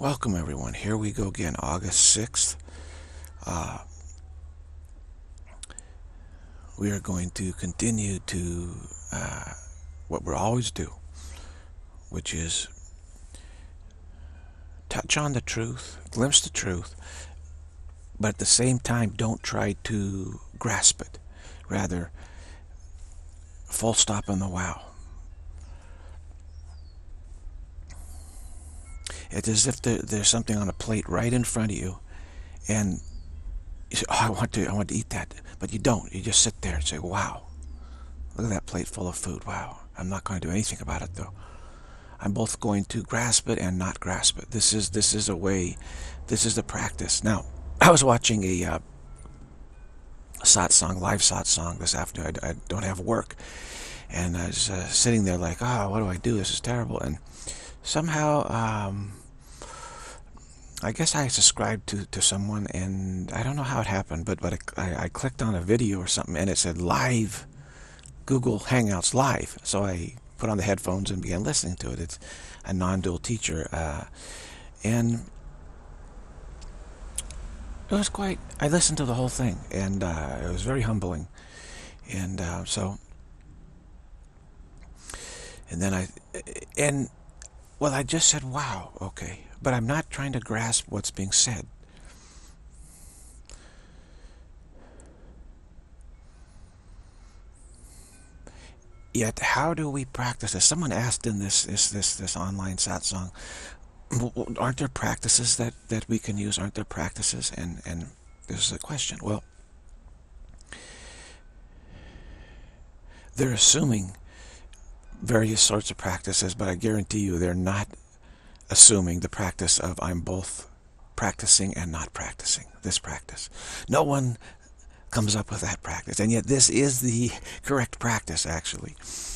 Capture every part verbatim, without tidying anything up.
Welcome everyone. Here we go again, August sixth. Uh, we are going to continue to uh, what we always do, which is touch on the truth, glimpse the truth, but at the same time don't try to grasp it. Rather, full stop on the wow. It's as if there, there's something on a plate right in front of you, and you say, "Oh, I want to, I want to eat that," but you don't. You just sit there and say, "Wow, look at that plate full of food. Wow, I'm not going to do anything about it, though. I'm both going to grasp it and not grasp it. This is this is a way. This is the practice." Now, I was watching a uh, satsang, live satsang this afternoon. I, I don't have work, and I was uh, sitting there like, "Oh, what do I do? This is terrible." And somehow. Um, I guess I subscribed to, to someone, and I don't know how it happened, but, but I, I clicked on a video or something, and it said live, Google Hangouts live. So I put on the headphones and began listening to it. It's a non-dual teacher. Uh, and it was quite, I listened to the whole thing, and uh, it was very humbling. And uh, so, and then I, and, well, I just said, wow, okay. But I'm not trying to grasp what's being said. Yet, how do we practice this? Someone asked in this this this, this online satsang, aren't there practices that, that we can use? Aren't there practices? And, and this is a question. Well, they're assuming various sorts of practices, but I guarantee you they're not assuming the practice of I'm both practicing and not practicing this practice. No one comes up with that practice, and yet this is the correct practice, actually.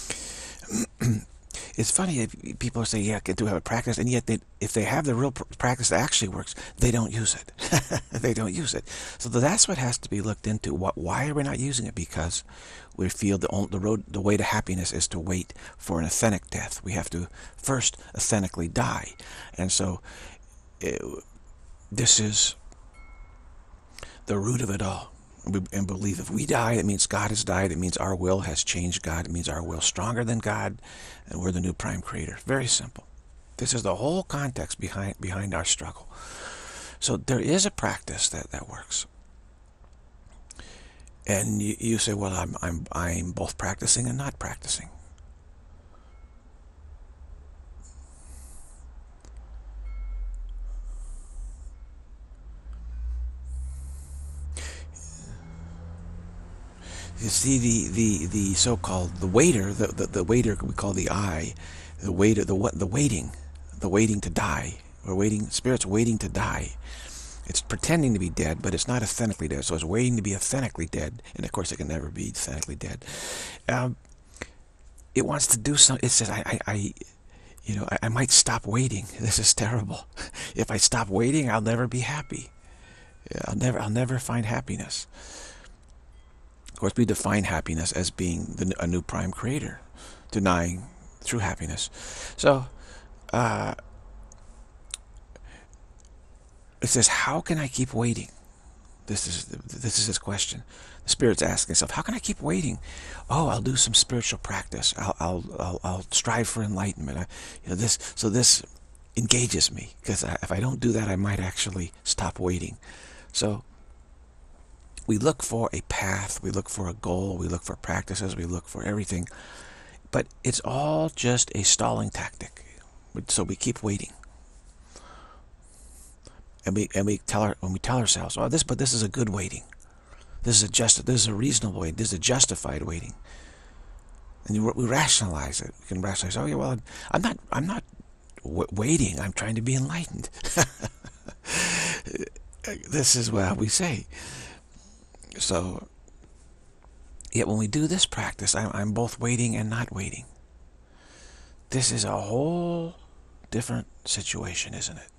It's funny if people say, yeah, I do have a practice, and yet they, if they have the real practice that actually works, they don't use it. They don't use it. So that's what has to be looked into. What, why are we not using it? Because we feel the, only, the road, the way to happiness is to wait for an authentic death. We have to first authentically die. And so it, this is the root of it all. We, and believe if we die, it means God has died. It means our will has changed God. It means our will is stronger than God, and we're the new prime creator. Very simple. This is the whole context behind behind our struggle. So there is a practice that that works. And you, you say, well, I'm I'm I'm both practicing and not practicing. You see, the the the so-called the waiter, the, the the waiter we call the I, the waiter, the what, the waiting, the waiting to die. We're waiting. Spirit's waiting to die. It's pretending to be dead, but it's not authentically dead. So it's waiting to be authentically dead, and of course it can never be authentically dead. Um, it wants to do something. It says, I, I, I you know, I, I might stop waiting. This is terrible. If I stop waiting, I'll never be happy. I'll never, I'll never find happiness. Of course, we define happiness as being the, a new prime creator, denying true happiness. So, uh, it says, how can I keep waiting? This is this is his question. The Spirit's asking itself, how can I keep waiting? Oh, I'll do some spiritual practice. I'll I'll I'll, I'll strive for enlightenment. I, you know, this so this engages me, because if I don't do that, I might actually stop waiting. So we look for a path, we look for a goal, we look for practices, we look for everything, but it's all just a stalling tactic. So we keep waiting, and we and we tell our when we tell ourselves, "Oh, this, but this is a good waiting. This is a just, this is a reasonable waiting. This is a justified waiting." And you, we rationalize it. We can rationalize, "Oh, yeah, well, I'm not, I'm not w waiting. I'm trying to be enlightened." This is what we say. So, yet when we do this practice, I'm, I'm both waiting and not waiting. This is a whole different situation, isn't it?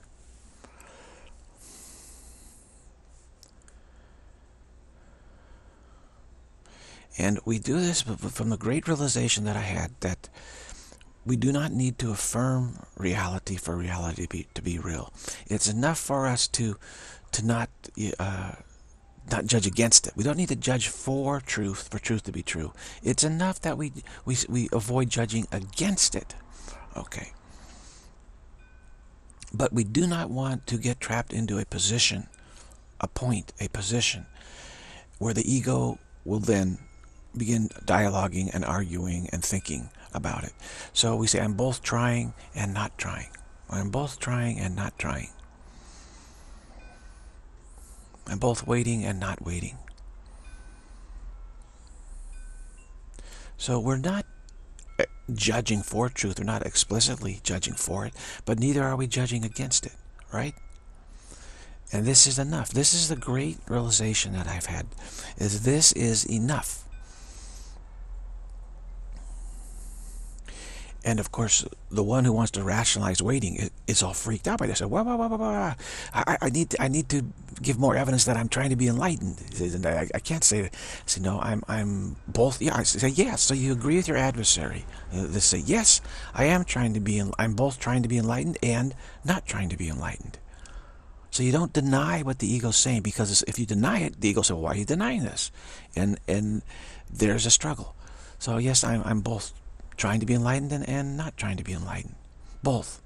And we do this from the great realization that I had that we do not need to affirm reality for reality to be, to be real. It's enough for us to to not uh, not judge against it. We don't need to judge for truth, for truth to be true. It's enough that we we we avoid judging against it. Okay. But we do not want to get trapped into a position, a point, a position, where the ego will then begin dialoguing and arguing and thinking about it. So we say, I'm both trying and not trying. I'm both trying and not trying. I'm both waiting and not waiting. So we're not judging for truth. We're not explicitly judging for it, but neither are we judging against it, right? And this is enough. This is the great realization that I've had, is this is enough. And of course, the one who wants to rationalize waiting is all freaked out by this. Wah, wah, wah, wah, wah. I, I need to, I need to give more evidence that I'm trying to be enlightened. I, I can't say, say no. I'm I'm both. Yeah, I say yes. So you agree with your adversary. They say yes. I am trying to be. I'm both trying to be enlightened and not trying to be enlightened. So you don't deny what the ego's saying, because if you deny it, the ego says, well, why are you denying this? And and there's a struggle. So yes, I'm I'm both trying to be enlightened and, and not trying to be enlightened. Both.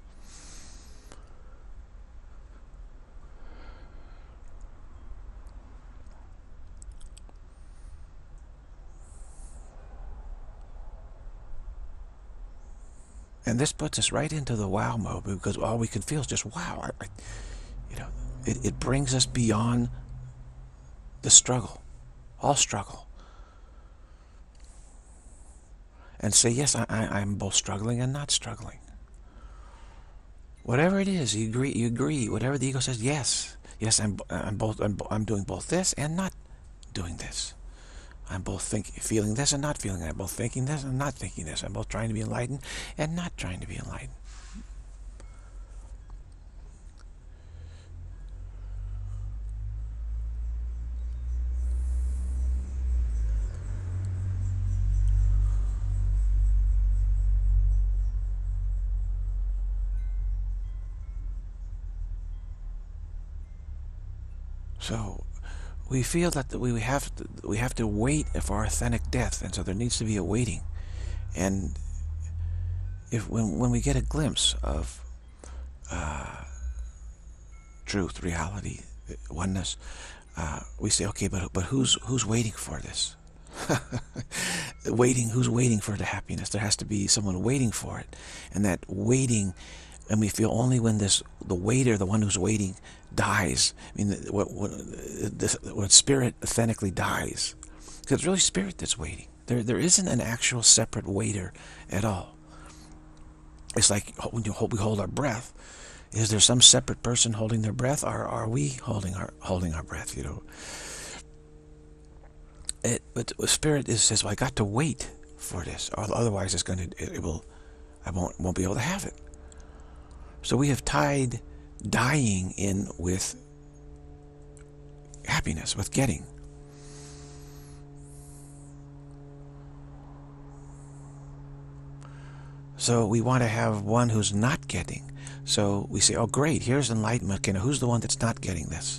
And this puts us right into the wow mode, because all we can feel is just wow. I, I, you know, it, it brings us beyond the struggle, all struggle. And say, yes, I, I, I'm both struggling and not struggling. Whatever it is, you agree. You agree. Whatever the ego says, yes, yes, I'm, I'm both. I'm, I'm doing both this and not doing this. I'm both thinking, feeling this and not feeling it. I'm both thinking this and not thinking this. I'm both trying to be enlightened and not trying to be enlightened. So we feel that we have to, we have to wait for authentic death, and so there needs to be a waiting. And if when when we get a glimpse of uh, truth, reality, oneness, uh, we say, okay, but but who's who's waiting for this? Waiting, who's waiting for the happiness? There has to be someone waiting for it, and that waiting. And we feel only when this, the waiter, the one who's waiting, dies. I mean, what, what, this, when spirit authentically dies, because it's really spirit that's waiting. There, there isn't an actual separate waiter at all. It's like when you hold, we hold our breath. Is there some separate person holding their breath, or are we holding our holding our breath? You know. It, but spirit is says, well, I got to wait for this, or otherwise it's going to, it, it will, I won't won't be able to have it. So we have tied dying in with happiness, with getting. So we want to have one who's not getting. So we say, oh great, here's enlightenment. Okay, now who's the one that's not getting this?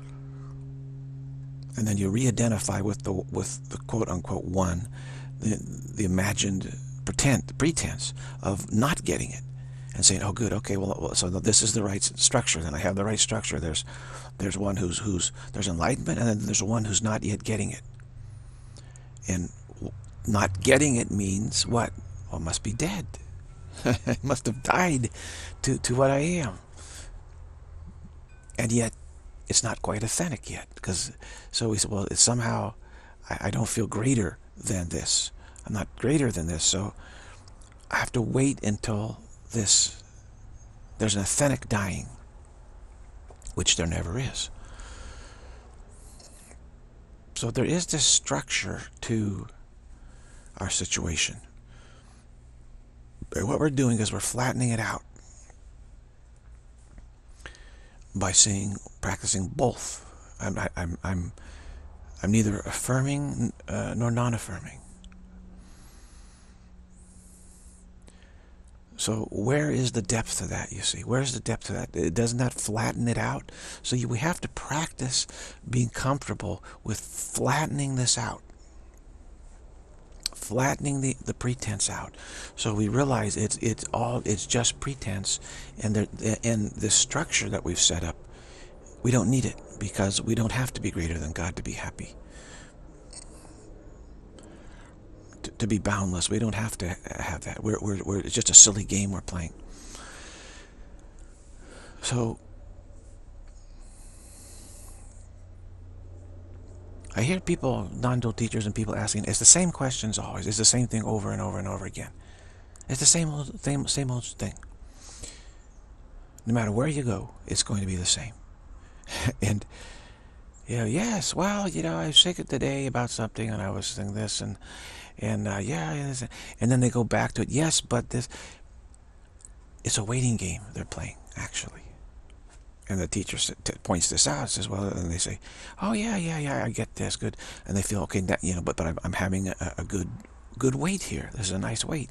And then you re-identify with the with the quote-unquote one, the, the imagined pretend, pretense of not getting it. And saying, oh, good, okay, well, so this is the right structure. Then I have the right structure. There's, there's one who's who's there's enlightenment, and then there's one who's not yet getting it. And not getting it means what? Well, it must be dead. It must have died to to what I am. And yet, it's not quite authentic yet, because so we said, well, it's somehow I, I don't feel greater than this. I'm not greater than this, so I have to wait until this, there's an authentic dying, which there never is. So there is this structure to our situation. But what we're doing is we're flattening it out by saying, practicing both. I'm, I'm, I'm, I'm neither affirming uh, nor non-affirming. So where is the depth of that, you see? Where's the depth of that? It does not flatten it out. So you, we have to practice being comfortable with flattening this out. Flattening the, the pretense out. So we realize it's it's all it's just pretense, and the and the structure that we've set up, we don't need it, because we don't have to be greater than God to be happy. To, to be boundless. We don't have to have that. We're, we're, we're, it's just a silly game we're playing. So I hear people, non-dual teachers and people asking, it's the same questions always. It's the same thing over and over and over again. It's the same old, same, same old thing. No matter where you go, it's going to be the same. And, you know, yes, well, you know, I was sick today about something, and I was thinking this, and, and uh, yeah, and then they go back to it. Yes, but this, it's a waiting game they're playing, actually. And the teacher points this out, says, well, and they say, oh, yeah, yeah, yeah, I get this, good. And they feel, okay, that, you know, but, but I'm, I'm having a, a good, good wait here. This is a nice wait.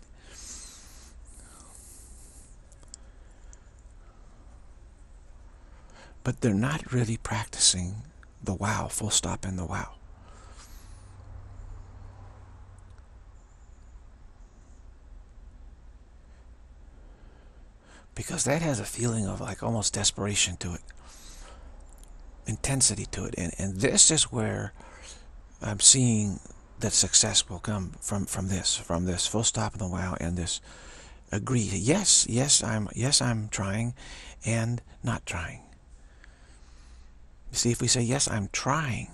But they're not really practicing the wow, full stop, and the wow. Because that has a feeling of like almost desperation to it. Intensity to it. And, and this is where I'm seeing that success will come from, from this, from this full stop and the wow, and this agree. Yes, yes, I'm, yes, I'm trying, and not trying. You see, if we say, yes, I'm trying,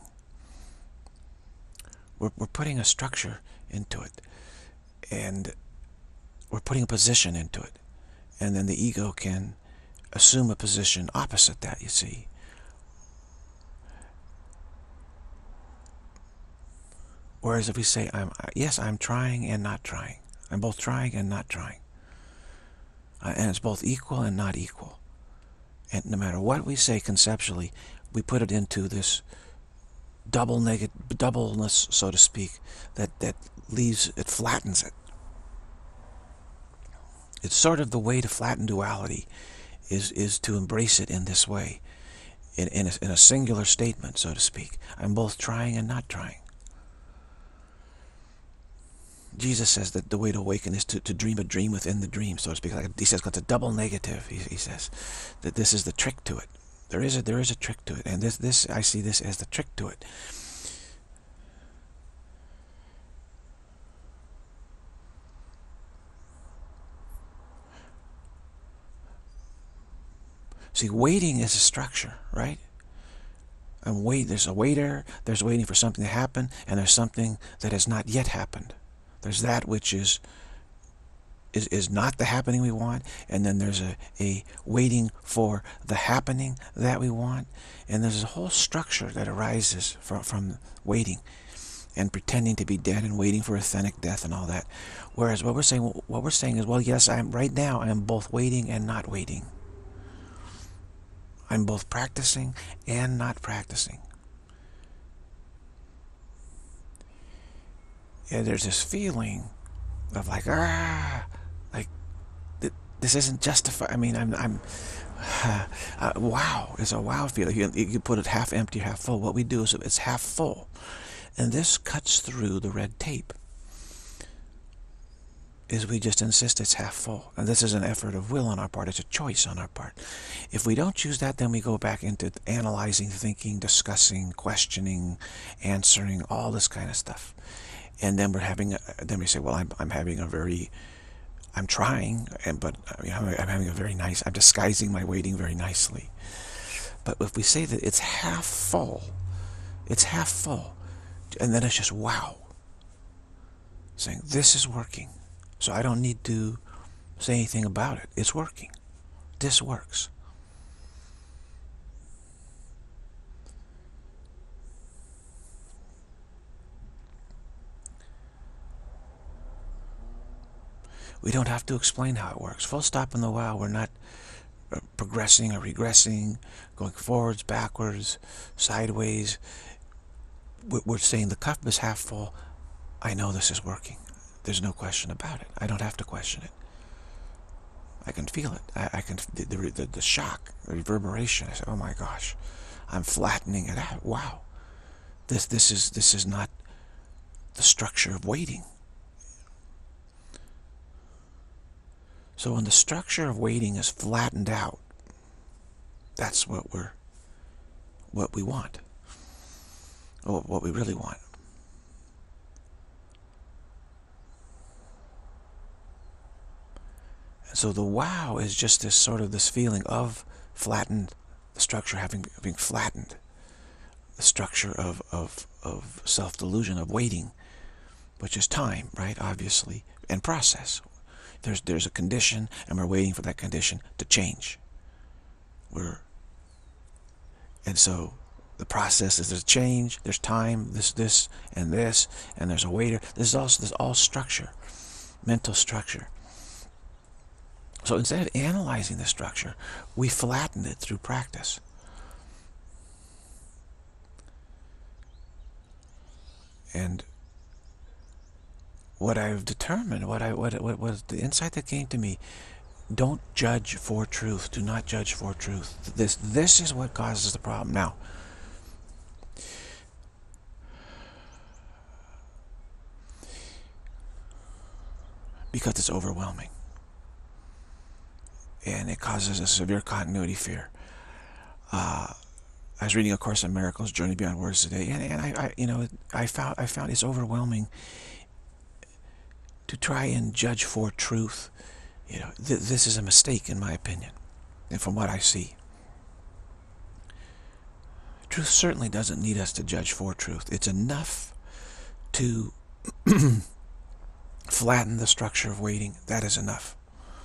we're, we're putting a structure into it. And we're putting a position into it. And then the ego can assume a position opposite that, you see. Whereas if we say, I'm, yes, I'm trying and not trying. I'm both trying and not trying. Uh, and it's both equal and not equal. And no matter what we say conceptually, we put it into this double negative, doubleness, so to speak, that, that leaves, it flattens it. It's sort of the way to flatten duality is, is to embrace it in this way, in, in, a, in a singular statement, so to speak. I'm both trying and not trying. Jesus says that the way to awaken is to, to dream a dream within the dream, so to speak. Like he says it's a double negative. He, he says that this is the trick to it. There is a there is a trick to it, and this this I see this as the trick to it. See, waiting is a structure, right? And wait, there's a waiter, there's waiting for something to happen, and there's something that has not yet happened. There's that which is is, is not the happening we want, and then there's a, a waiting for the happening that we want, and there's a whole structure that arises from, from waiting and pretending to be dead and waiting for authentic death and all that. Whereas what we're saying, what we're saying is, well, yes, I'm right now, I'm both waiting and not waiting. I'm both practicing and not practicing. And there's this feeling of like, ah, like th this isn't justified. I mean, I'm, I'm, uh, wow. It's a wow feeling. You, you put it half empty, half full. What we do is it's half full, and this cuts through the red tape. Is we just insist it's half full, and this is an effort of will on our part. It's a choice on our part. If we don't choose that, then we go back into analyzing, thinking, discussing, questioning, answering, all this kind of stuff. And then we're having, a, then we say, well, I'm, I'm having a very, I'm trying, and but I mean, I'm, I'm having a very nice, I'm disguising my waiting very nicely. But if we say that it's half full, it's half full, and then it's just wow, saying this is working, so I don't need to say anything about it. It's working. This works. We don't have to explain how it works. Full stop in the wow. We're not progressing or regressing, going forwards, backwards, sideways. We're saying the cup is half full. I know this is working. There's no question about it. I don't have to question it. I can feel it. I, I can the, the the shock, the reverberation. I say, oh my gosh, I'm flattening it out. Wow, this this is this is not the structure of waiting. So when the structure of waiting is flattened out, that's what we're what we want, or what we really want. So the wow is just this sort of this feeling of flattened, the structure having being flattened, the structure of of of self-delusion, of waiting, which is time, right? Obviously, and process. There's there's a condition, and we're waiting for that condition to change. We're and so the process is there's change, there's time, this this and this, and there's a waiter. This is also this all structure, mental structure. So instead of analyzing the structure, we flatten it through practice. And what I've determined, what I what what was the insight that came to me, don't judge for truth. Do not judge for truth. This this is what causes the problem. Now, because it's overwhelming. And it causes a severe continuity fear. Uh, I was reading A Course in Miracles, Journey Beyond Words today, and, and I, I, you know, I found I found it's overwhelming to try and judge for truth. You know, th this is a mistake in my opinion, and from what I see, truth certainly doesn't need us to judge for truth. It's enough to flatten the structure of waiting. That is enough.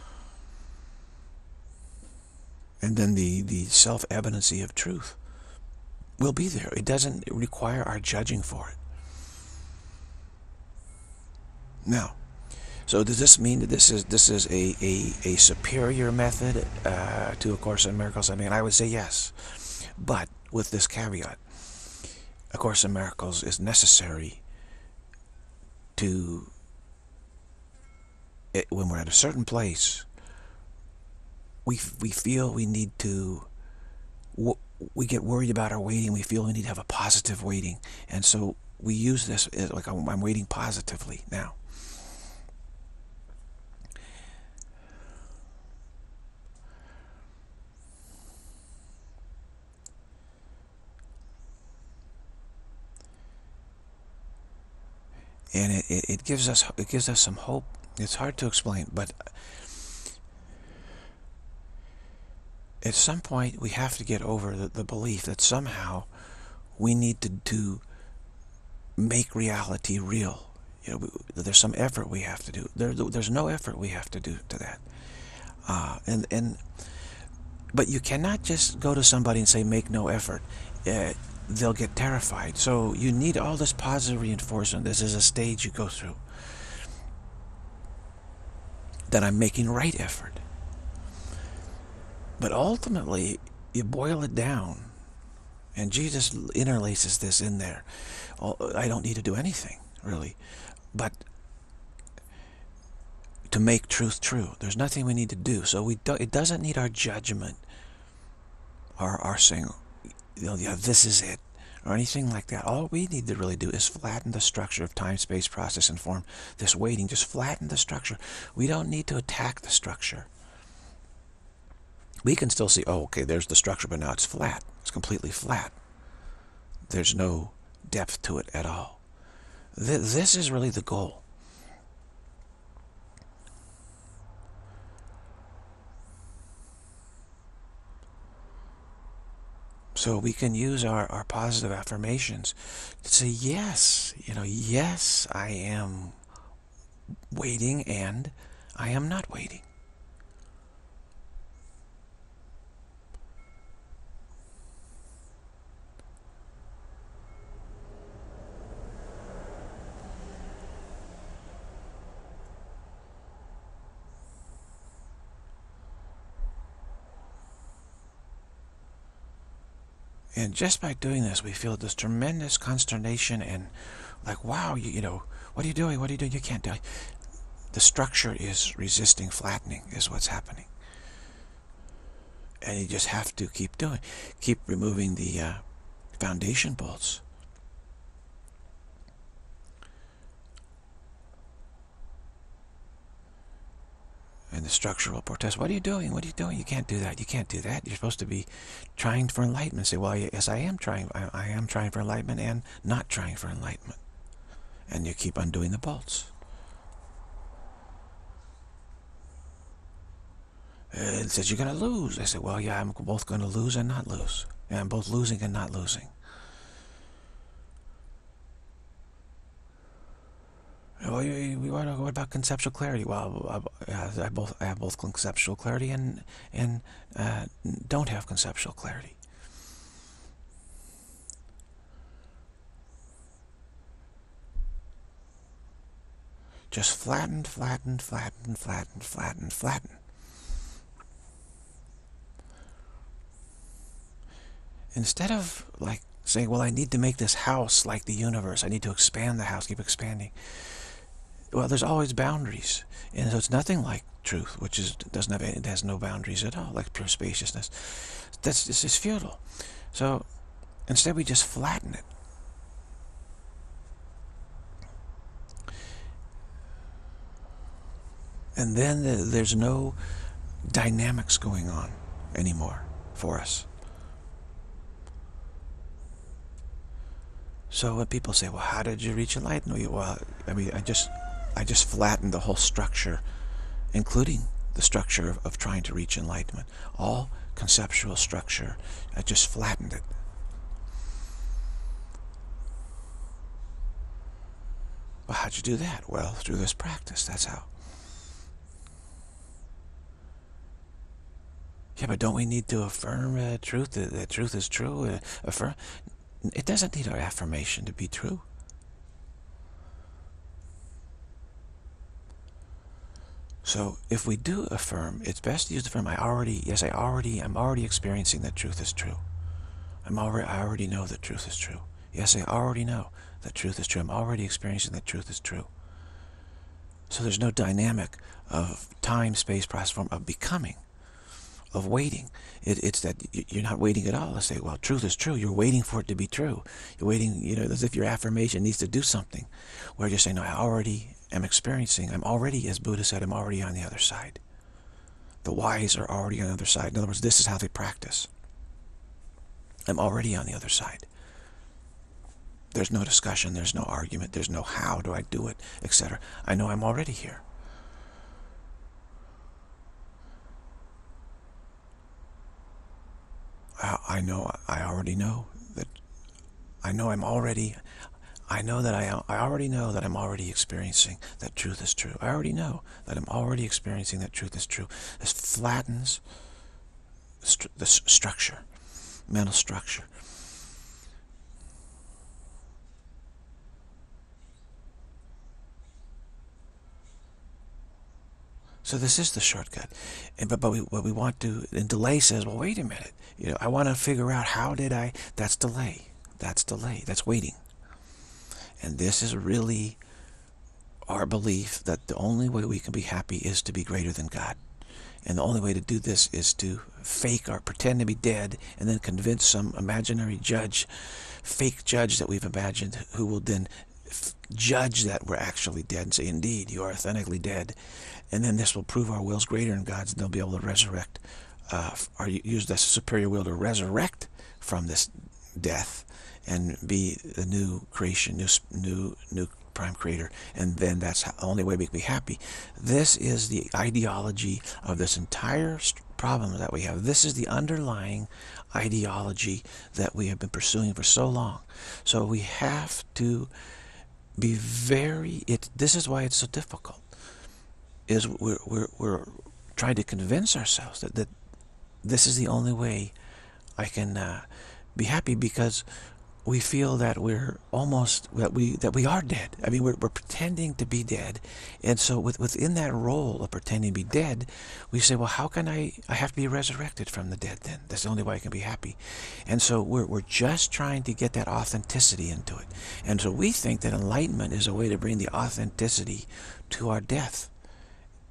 And then the, the self-evidency of truth will be there. It doesn't require our judging for it. Now, so does this mean that this is this is a, a, a superior method uh, to A Course in Miracles? I mean, I would say yes. But with this caveat, A Course in Miracles is necessary to, it, when we're at a certain place, We, we feel we need to, we get worried about our waiting, we feel we need to have a positive waiting. And so we use this as like, I'm, I'm waiting positively now. And it, it, it gives us, it gives us some hope. It's hard to explain, but at some point we have to get over the, the belief that somehow we need to do make reality real. You know, there's some effort we have to do. There, there's no effort we have to do to that. Uh, and and but you cannot just go to somebody and say make no effort. Uh, they'll get terrified. So you need all this positive reinforcement. This is a stage you go through. That I'm making right effort. But ultimately, you boil it down, and Jesus interlaces this in there. I don't need to do anything, really, but to make truth true. There's nothing we need to do. So we do, it doesn't need our judgment, or our saying, you know, yeah, this is it, or anything like that. All we need to really do is flatten the structure of time, space, process, and form. This waiting, just flatten the structure. We don't need to attack the structure. We can still see, oh, okay, there's the structure, but now it's flat. It's completely flat. There's no depth to it at all. Th this is really the goal. So we can use our, our positive affirmations to say, yes, you know, yes, I am waiting, and I am not waiting. And just by doing this, we feel this tremendous consternation and like, wow, you, you know, what are you doing? What are you doing? You can't do it. the structure is resisting flattening, is what's happening. And you just have to keep doing, keep removing the uh, foundation bolts. And the structure will protest. What are you doing? What are you doing? You can't do that. You can't do that. You're supposed to be trying for enlightenment. Say, well, yes, I am trying. I, I am trying for enlightenment and not trying for enlightenment. And you keep undoing the bolts. It says you're going to lose. I said, well, yeah, I'm both going to lose and not lose. Yeah, I'm both losing and not losing. Well, what about conceptual clarity? Well, I, I both I have both conceptual clarity and and uh, don't have conceptual clarity. Just flatten, flatten, flatten, flatten, flatten, flatten. Instead of like saying, well, I need to make this house like the universe. I need to expand the house, keep expanding. Well, there's always boundaries, and so it's nothing like truth, which is doesn't have any, it has no boundaries at all, like pure spaciousness. That's this is futile. So instead, we just flatten it. And then the, there's no dynamics going on anymore for us. So when people say, well, how did you reach enlightenment? Well, I mean, I just, I just flattened the whole structure, including the structure of, of trying to reach enlightenment. All conceptual structure, I just flattened it. Well, how'd you do that? Well, through this practice, that's how. Yeah, but don't we need to affirm uh, truth, that, that truth is true? Uh, affirm? It doesn't need our affirmation to be true. So if we do affirm, it's best to use the affirm, I already, yes, I already, I'm already experiencing that truth is true. I'm already, I already know that truth is true. Yes, I already know that truth is true. I'm already experiencing that truth is true. So there's no dynamic of time, space, process, form, of becoming, of waiting. It, it's that you're not waiting at all to say, well, truth is true. You're waiting for it to be true. You're waiting, you know, as if your affirmation needs to do something. Where you're saying, no, I already am experiencing. I'm already, as Buddha said, I'm already on the other side. The wise are already on the other side. In other words, this is how they practice. I'm already on the other side. There's no discussion. There's no argument. There's no how do I do it, et cetera. I know I'm already here. I know, I already know that, I know I'm already, I know that I, I already know that I'm already experiencing that truth is true. I already know that I'm already experiencing that truth is true. This flattens the structure, mental structure. So this is the shortcut. And, but but we, what we want to, and delay says, well, wait a minute. You know, I want to figure out how did I, that's delay. That's delay. That's waiting. And this is really our belief that the only way we can be happy is to be greater than God. And the only way to do this is to fake or pretend to be dead and then convince some imaginary judge, fake judge that we've imagined, who will then judge that we're actually dead and say, indeed, you are authentically dead. And then this will prove our will's greater than God's, and they'll be able to resurrect, uh, or use this superior will to resurrect from this death and be the new creation, new, new, new prime creator. And then that's the only way we can be happy. This is the ideology of this entire problem that we have. This is the underlying ideology that we have been pursuing for so long. So we have to be very, it, this is why it's so difficult, is we're, we're, we're trying to convince ourselves that, that this is the only way I can uh, be happy, because we feel that we're almost, that we that we are dead. I mean, we're, we're pretending to be dead. And so with, within that role of pretending to be dead, we say, well, how can I, I have to be resurrected from the dead then. That's the only way I can be happy. And so we're, we're just trying to get that authenticity into it. And so we think that enlightenment is a way to bring the authenticity to our death.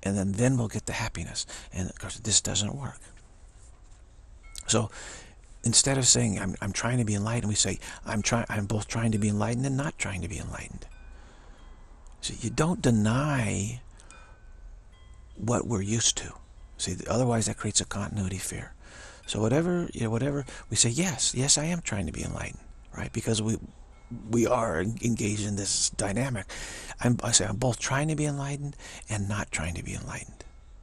and then then we'll get the happiness. And of course, this doesn't work. So instead of saying I'm I'm trying to be enlightened, we say I'm trying. I'm both trying to be enlightened and not trying to be enlightened. So you don't deny what we're used to. See, otherwise that creates a continuity fear. So whatever, you know, whatever we say, yes, yes, I am trying to be enlightened, right? Because we we are engaged in this dynamic. I'm, I say I'm both trying to be enlightened and not trying to be enlightened.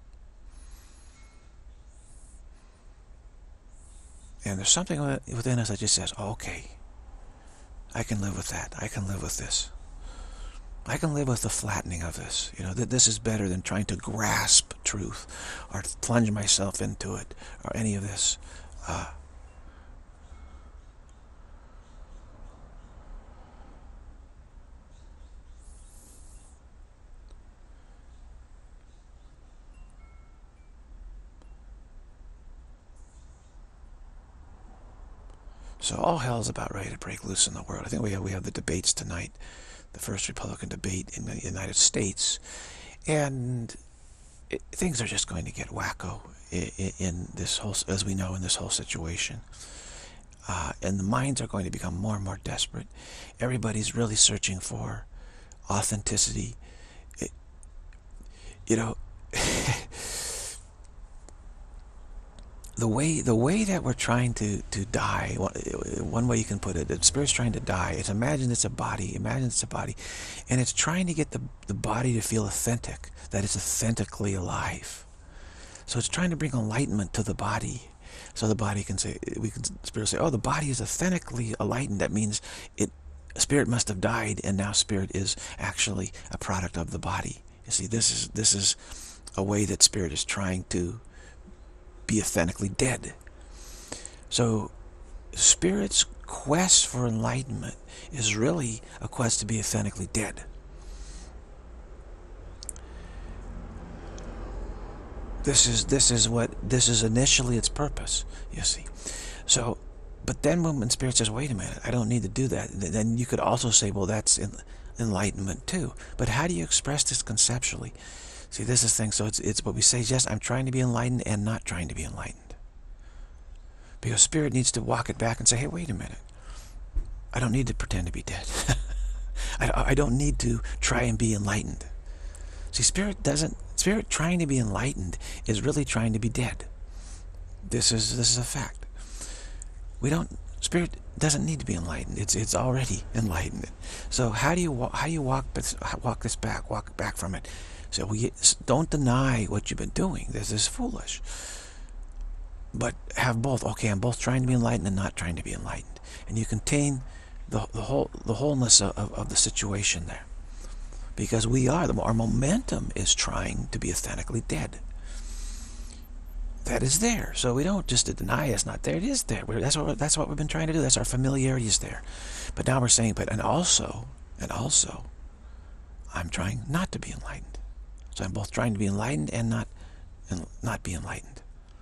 And there's something within us that just says, oh, okay, I can live with that. I can live with this. I can live with the flattening of this. You know, that this is better than trying to grasp truth or plunge myself into it or any of this. Uh, so all hell's about ready to break loose in the world. I think we have, we have the debates tonight. The first Republican debate in the United States, and it, things are just going to get wacko in, in this whole, as we know, in this whole situation. Uh, and the minds are going to become more and more desperate. Everybody's really searching for authenticity. It, you know, the way the way that we're trying to to die, one way you can put it, the spirit's trying to die. It's imagine it's a body, imagine it's a body, and it's trying to get the the body to feel authentic, that it's authentically alive. So it's trying to bring enlightenment to the body, so the body can say, we can spirit say, oh, the body is authentically enlightened. That means it spirit must have died, and now spirit is actually a product of the body. You see, this is this is a way that spirit is trying to be authentically dead. So spirit's quest for enlightenment is really a quest to be authentically dead. This is this is what this is initially its purpose, you see. So, but then when spirit says, wait a minute, I don't need to do that, then you could also say, well, that's enlightenment too. But how do you express this conceptually? See, this is the thing. So it's, it's what we say, yes, I'm trying to be enlightened and not trying to be enlightened. Because spirit needs to walk it back and say, hey, wait a minute. I don't need to pretend to be dead. I, I don't need to try and be enlightened. See, spirit doesn't, spirit trying to be enlightened is really trying to be dead. This is, this is a fact. We don't, spirit doesn't need to be enlightened. It's, it's already enlightened. So how do you, how do you walk this, walk this back, walk back from it? So we don't deny what you've been doing. This is foolish. But have both. Okay, I'm both trying to be enlightened and not trying to be enlightened. And you contain the the whole the wholeness of, of, of the situation there. Because we are, the our momentum is trying to be authentically dead. That is there. So we don't just deny it's not there. It is there. We're, that's what that's what we've been trying to do. That's our familiarity is there. But now we're saying, but and also, and also, I'm trying not to be enlightened. So I'm both trying to be enlightened and not and not be enlightened.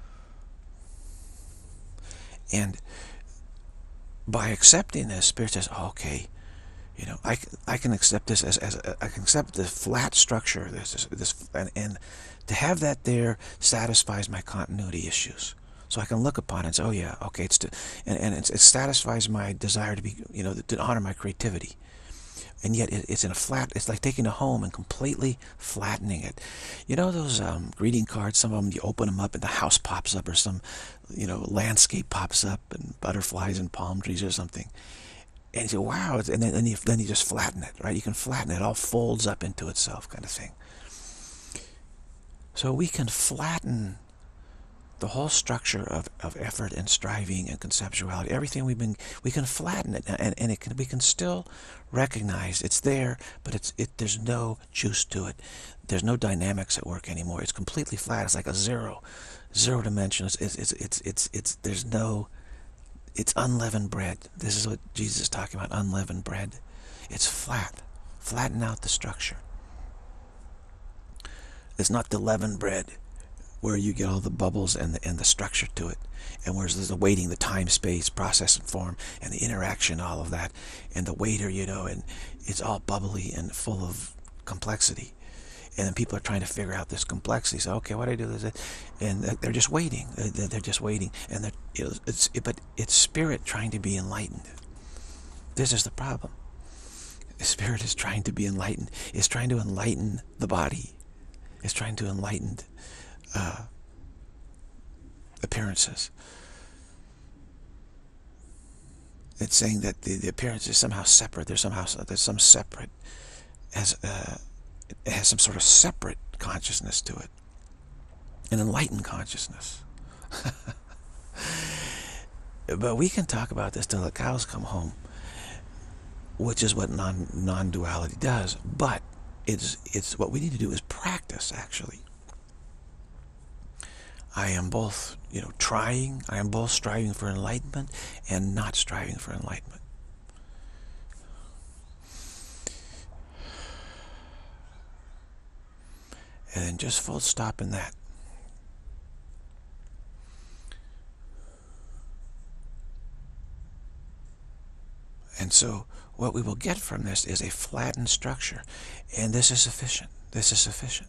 And by accepting this, spirit says, oh, okay, you know, I, I can accept this as, as a, I can accept the flat structure, this, this, this and, and to have that there satisfies my continuity issues. So I can look upon it and say, oh yeah, okay, it's to, and, and it's, it satisfies my desire to be, you know, to honor my creativity. And yet it, it's in a flat, it's like taking a home and completely flattening it. You know those um, greeting cards, some of them, you open them up and the house pops up, or some, you know, landscape pops up and butterflies and palm trees or something. And you say, wow, and then, then, you, then you just flatten it, right? You can flatten it, it all folds up into itself kind of thing. So we can flatten the whole structure of, of effort and striving and conceptuality, everything we've been, we can flatten it, and, and it can, we can still recognize it's there, but it's it there's no juice to it. There's no dynamics at work anymore. It's completely flat. It's like a zero, zero dimension. It's it's it's it's, it's, it's there's no, it's unleavened bread. This is what Jesus is talking about, unleavened bread. It's flat. Flatten out the structure. It's not the leavened bread where you get all the bubbles and the, and the structure to it. And whereas there's the waiting, the time, space, process, and form, and the interaction, all of that, and the waiter, you know, and it's all bubbly and full of complexity. And then people are trying to figure out this complexity. So, okay, what do I do with it? And they're just waiting. They're just waiting. And they're, it's, but it's spirit trying to be enlightened. This is the problem. Spirit is trying to be enlightened. It's trying to enlighten the body. It's trying to enlighten uh, appearances. It's saying that the, the appearance is somehow separate. There's somehow there's some separate, has uh, it has some sort of separate consciousness to it, an enlightened consciousness. But we can talk about this till the cows come home, which is what non non-duality does. But it's it's what we need to do is practice. Actually, I am both, you know, trying. I am both striving for enlightenment and not striving for enlightenment. And then just full stop in that. And so what we will get from this is a flattened structure. And this is sufficient. This is sufficient.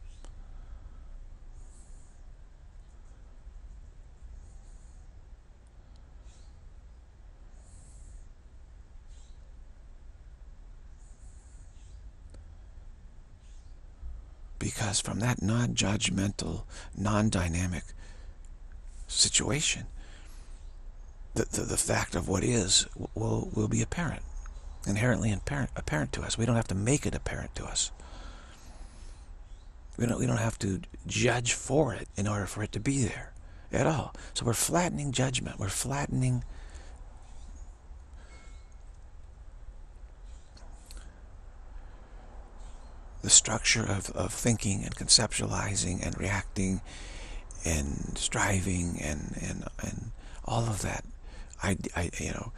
Because from that non-judgmental, non-dynamic situation, the, the, the fact of what is will, will be apparent, inherently apparent, apparent to us. We don't have to make it apparent to us. We don't, we don't have to judge for it in order for it to be there at all. So we're flattening judgment. We're flattening the structure of, of thinking and conceptualizing and reacting and striving and, and, and all of that. I, I, you know,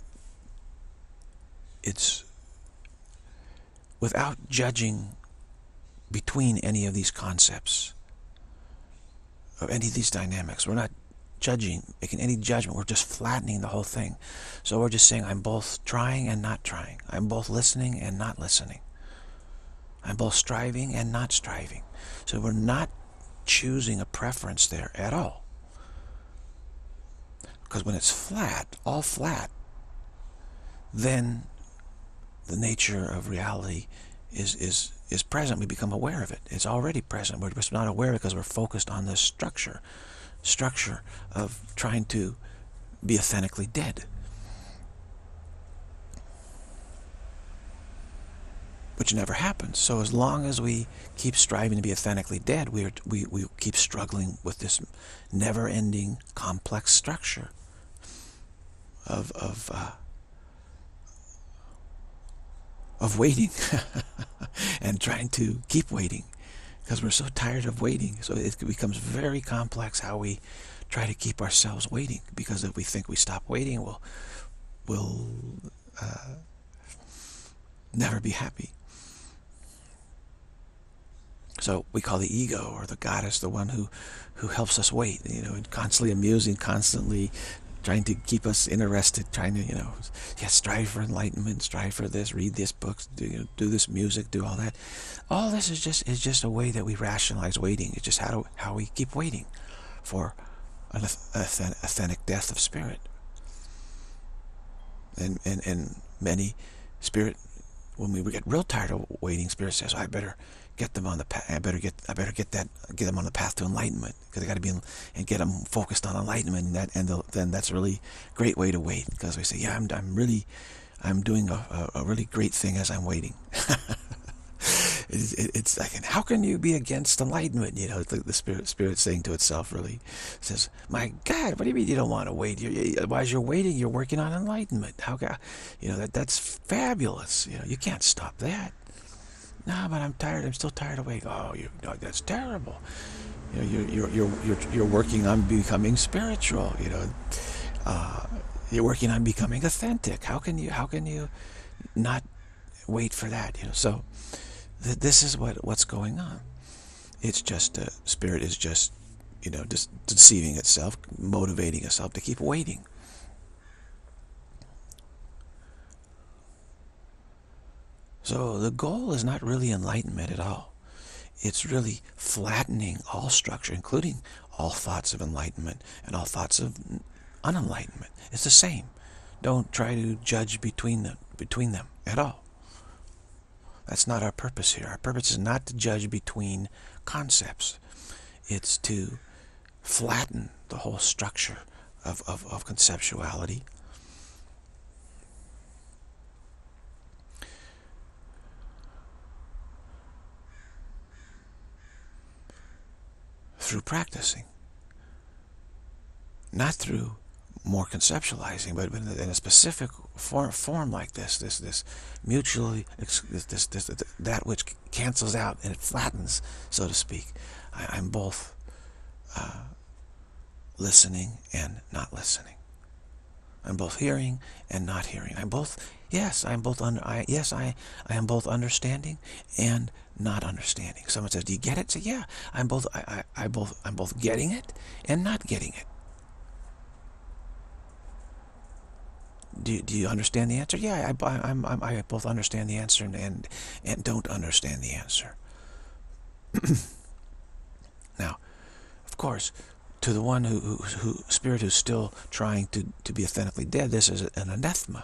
it's without judging between any of these concepts, of any of these dynamics. We're not judging, making any judgment. We're just flattening the whole thing. So we're just saying, I'm both trying and not trying. I'm both listening and not listening. I'm both striving and not striving. So we're not choosing a preference there at all. Because when it's flat, all flat, then the nature of reality is, is, is present. We become aware of it. It's already present. We're just not aware because we're focused on this structure, structure of trying to be authentically dead. Which never happens. So as long as we keep striving to be authentically dead, we, are, we, we keep struggling with this never-ending complex structure of, of, uh, of waiting and trying to keep waiting because we're so tired of waiting. So it becomes very complex how we try to keep ourselves waiting, because if we think we stop waiting, we'll, we'll uh, never be happy. So we call the ego or the goddess the one who, who helps us wait, you know, constantly amusing, constantly trying to keep us interested, trying to, you know, yeah, strive for enlightenment, strive for this, read this book, do, you know, do this music, do all that. All this is just is just a way that we rationalize waiting. It's just how to, how we keep waiting for an authentic death of spirit. And and and many spirit, when we get real tired of waiting, spirit says, I better get them on the path. I better get. I better get that. Get them on the path to enlightenment, because I got to be in, and get them focused on enlightenment. And that, and the, then that's a really great way to wait, because we say, yeah, I'm, I'm really, I'm doing a, a, a really great thing as I'm waiting. it, it, it's like, and how can you be against enlightenment? You know, the, the spirit, spirit saying to itself, really says, my God, what do you mean you don't want to wait? You're, you, while you're waiting, you're working on enlightenment. How can, you know, that that's fabulous. You know, you can't stop that. No, but I'm tired. I'm still tired of waiting. Oh, you, no, that's terrible. You know, you're you're you're you're you're working on becoming spiritual. You know, uh, you're working on becoming authentic. How can you how can you not wait for that? You know, so th this is what what's going on. It's just uh, spirit is just, you know, just deceiving itself, motivating itself to keep waiting. So the goal is not really enlightenment at all. it's really flattening all structure, including all thoughts of enlightenment and all thoughts of unenlightenment. It's the same. Don't try to judge between them, between them at all. That's not our purpose here. Our purpose is not to judge between concepts. It's to flatten the whole structure of, of, of conceptuality. Through practicing. Not through more conceptualizing, but in a specific form, form like this, this, this mutually, this, this, this, that which cancels out and it flattens, so to speak. I, I'm both uh, listening and not listening. I'm both hearing and not hearing. I'm both, yes, I'm both under, I, yes, I, I am both understanding and not understanding. Someone says, "Do you get it?" Say, "Yeah, I'm both, I, I, I both, I'm both getting it and not getting it." Do you, do you understand the answer? Yeah, I, I, I'm, I'm, I both understand the answer and, and, and don't understand the answer. Now, of course, to the one who, who, who spirit who's still trying to, to be authentically dead, this is an anathema.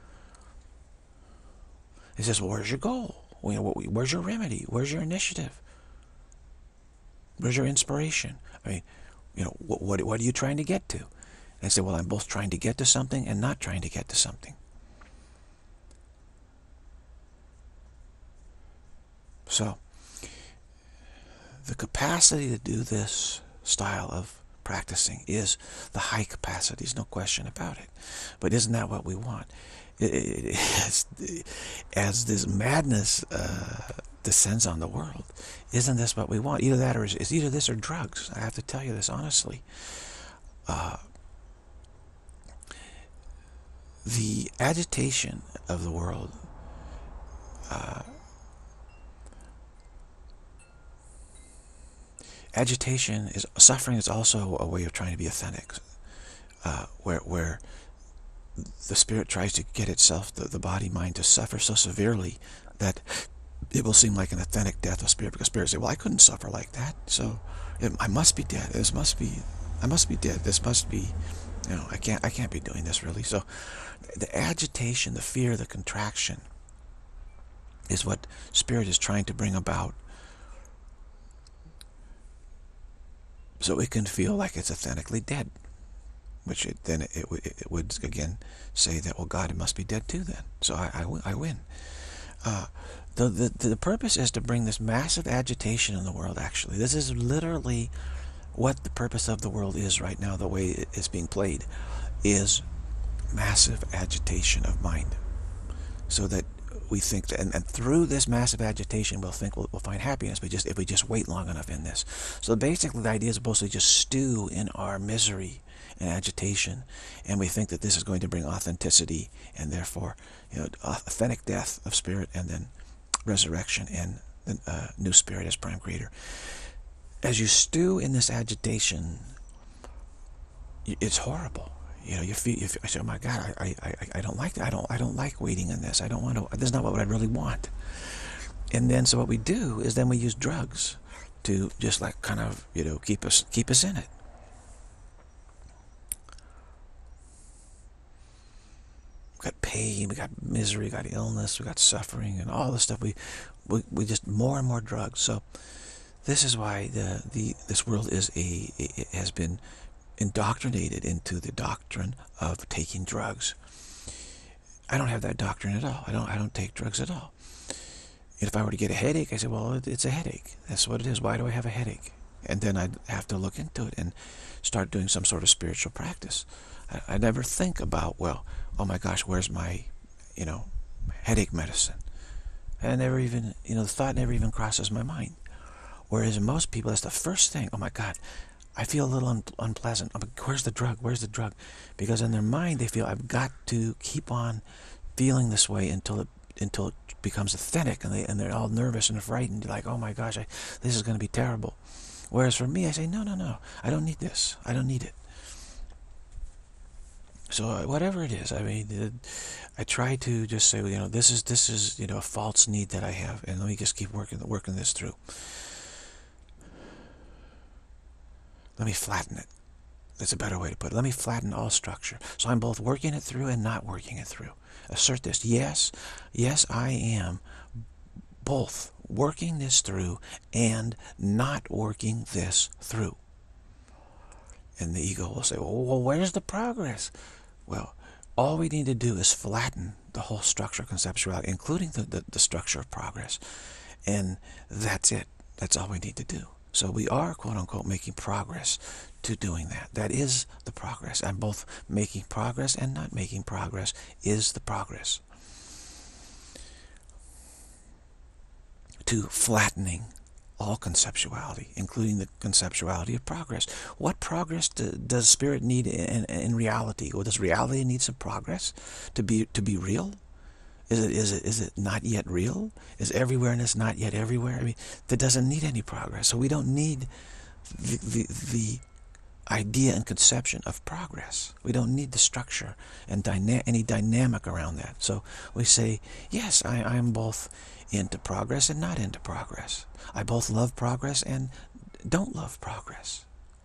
He says, well, where's your goal? Where's your remedy? Where's your initiative? Where's your inspiration? I mean, you know, what, what, what are you trying to get to? And I say, well, I'm both trying to get to something and not trying to get to something. So, the capacity to do this style of practicing is the high capacity. There's no question about it. But isn't that what we want? It, it, it, as, as this madness uh, descends on the world, isn't this what we want? Either that or it's either this or drugs. I have to tell you this honestly. Uh, the agitation of the world uh, agitation is suffering is also a way of trying to be authentic, uh, where where the spirit tries to get itself, the, the body mind, to suffer so severely that it will seem like an authentic death of spirit, because spirit say, well, I couldn't suffer like that, so it, I must be dead. This must be, I must be dead. This must be, you know, I can't, I can't be doing this really. So the agitation, the fear, the contraction is what spirit is trying to bring about, so it can feel like it's authentically dead, which it, then it, it, it would again say that, well, God, it must be dead too then. So I, I, I win. Uh, the, the, the purpose is to bring this massive agitation in the world, actually. This is literally what the purpose of the world is right now, the way it's being played, is massive agitation of mind. So that we think that, and, and through this massive agitation, we'll think we'll, we'll find happiness, but just if we just wait long enough in this. So basically, the idea is supposed to just stew in our misery and agitation, and we think that this is going to bring authenticity, and therefore, you know, authentic death of spirit, and then resurrection and the uh, new spirit as prime creator. As you stew in this agitation, it's horrible. You know, you feel, you feel, I say, oh my God, I, I, I don't like that. I don't, I don't like waiting in this. I don't want to, this is not what I really want. And then, so what we do is then we use drugs to just like kind of, you know, keep us, keep us in it. We got pain, we got misery, we got illness, we got suffering, and all this stuff. We, we, we just more and more drugs. So this is why the, the, this world is a, it has been indoctrinated into the doctrine of taking drugs. I don't have that doctrine at all. I don't I don't take drugs at all. If I were to get a headache, I say, well, it's a headache. That's what it is. Why do I have a headache? And then I'd have to look into it and start doing some sort of spiritual practice. I, I never think about, well, oh my gosh, where's my, you know, headache medicine? I never even, you know, the thought never even crosses my mind. Whereas in most people, that's the first thing. Oh my God, I feel a little un unpleasant. I'm like, where's the drug? Where's the drug? Because in their mind, they feel, I've got to keep on feeling this way until it until it becomes authentic, and they and they're all nervous and frightened, like, oh my gosh, I, this is going to be terrible. Whereas for me, I say, no, no, no, I don't need this. I don't need it. So whatever it is, I mean, it, I try to just say, you know, this is this is you know a false need that I have, and let me just keep working working this through. Let me flatten it. That's a better way to put it. Let me flatten all structure. So I'm both working it through and not working it through. Assert this. Yes, yes, I am both working this through and not working this through. And the ego will say, well, where's the progress? Well, all we need to do is flatten the whole structure of conceptuality, including the, the, the structure of progress. And that's it. That's all we need to do. So we are, quote unquote, making progress to doing that. That is the progress. I'm both making progress and not making progress is the progress. To flattening all conceptuality, including the conceptuality of progress. What progress do, does spirit need in, in reality? Or does reality need some progress to be to be real? Is it is it is it not yet real? Is everywhereness not yet everywhere? I mean, that doesn't need any progress. So we don't need the the, the idea and conception of progress. We don't need the structure and dyna any dynamic around that. So we say, yes, I, I am both into progress and not into progress. I both love progress and don't love progress.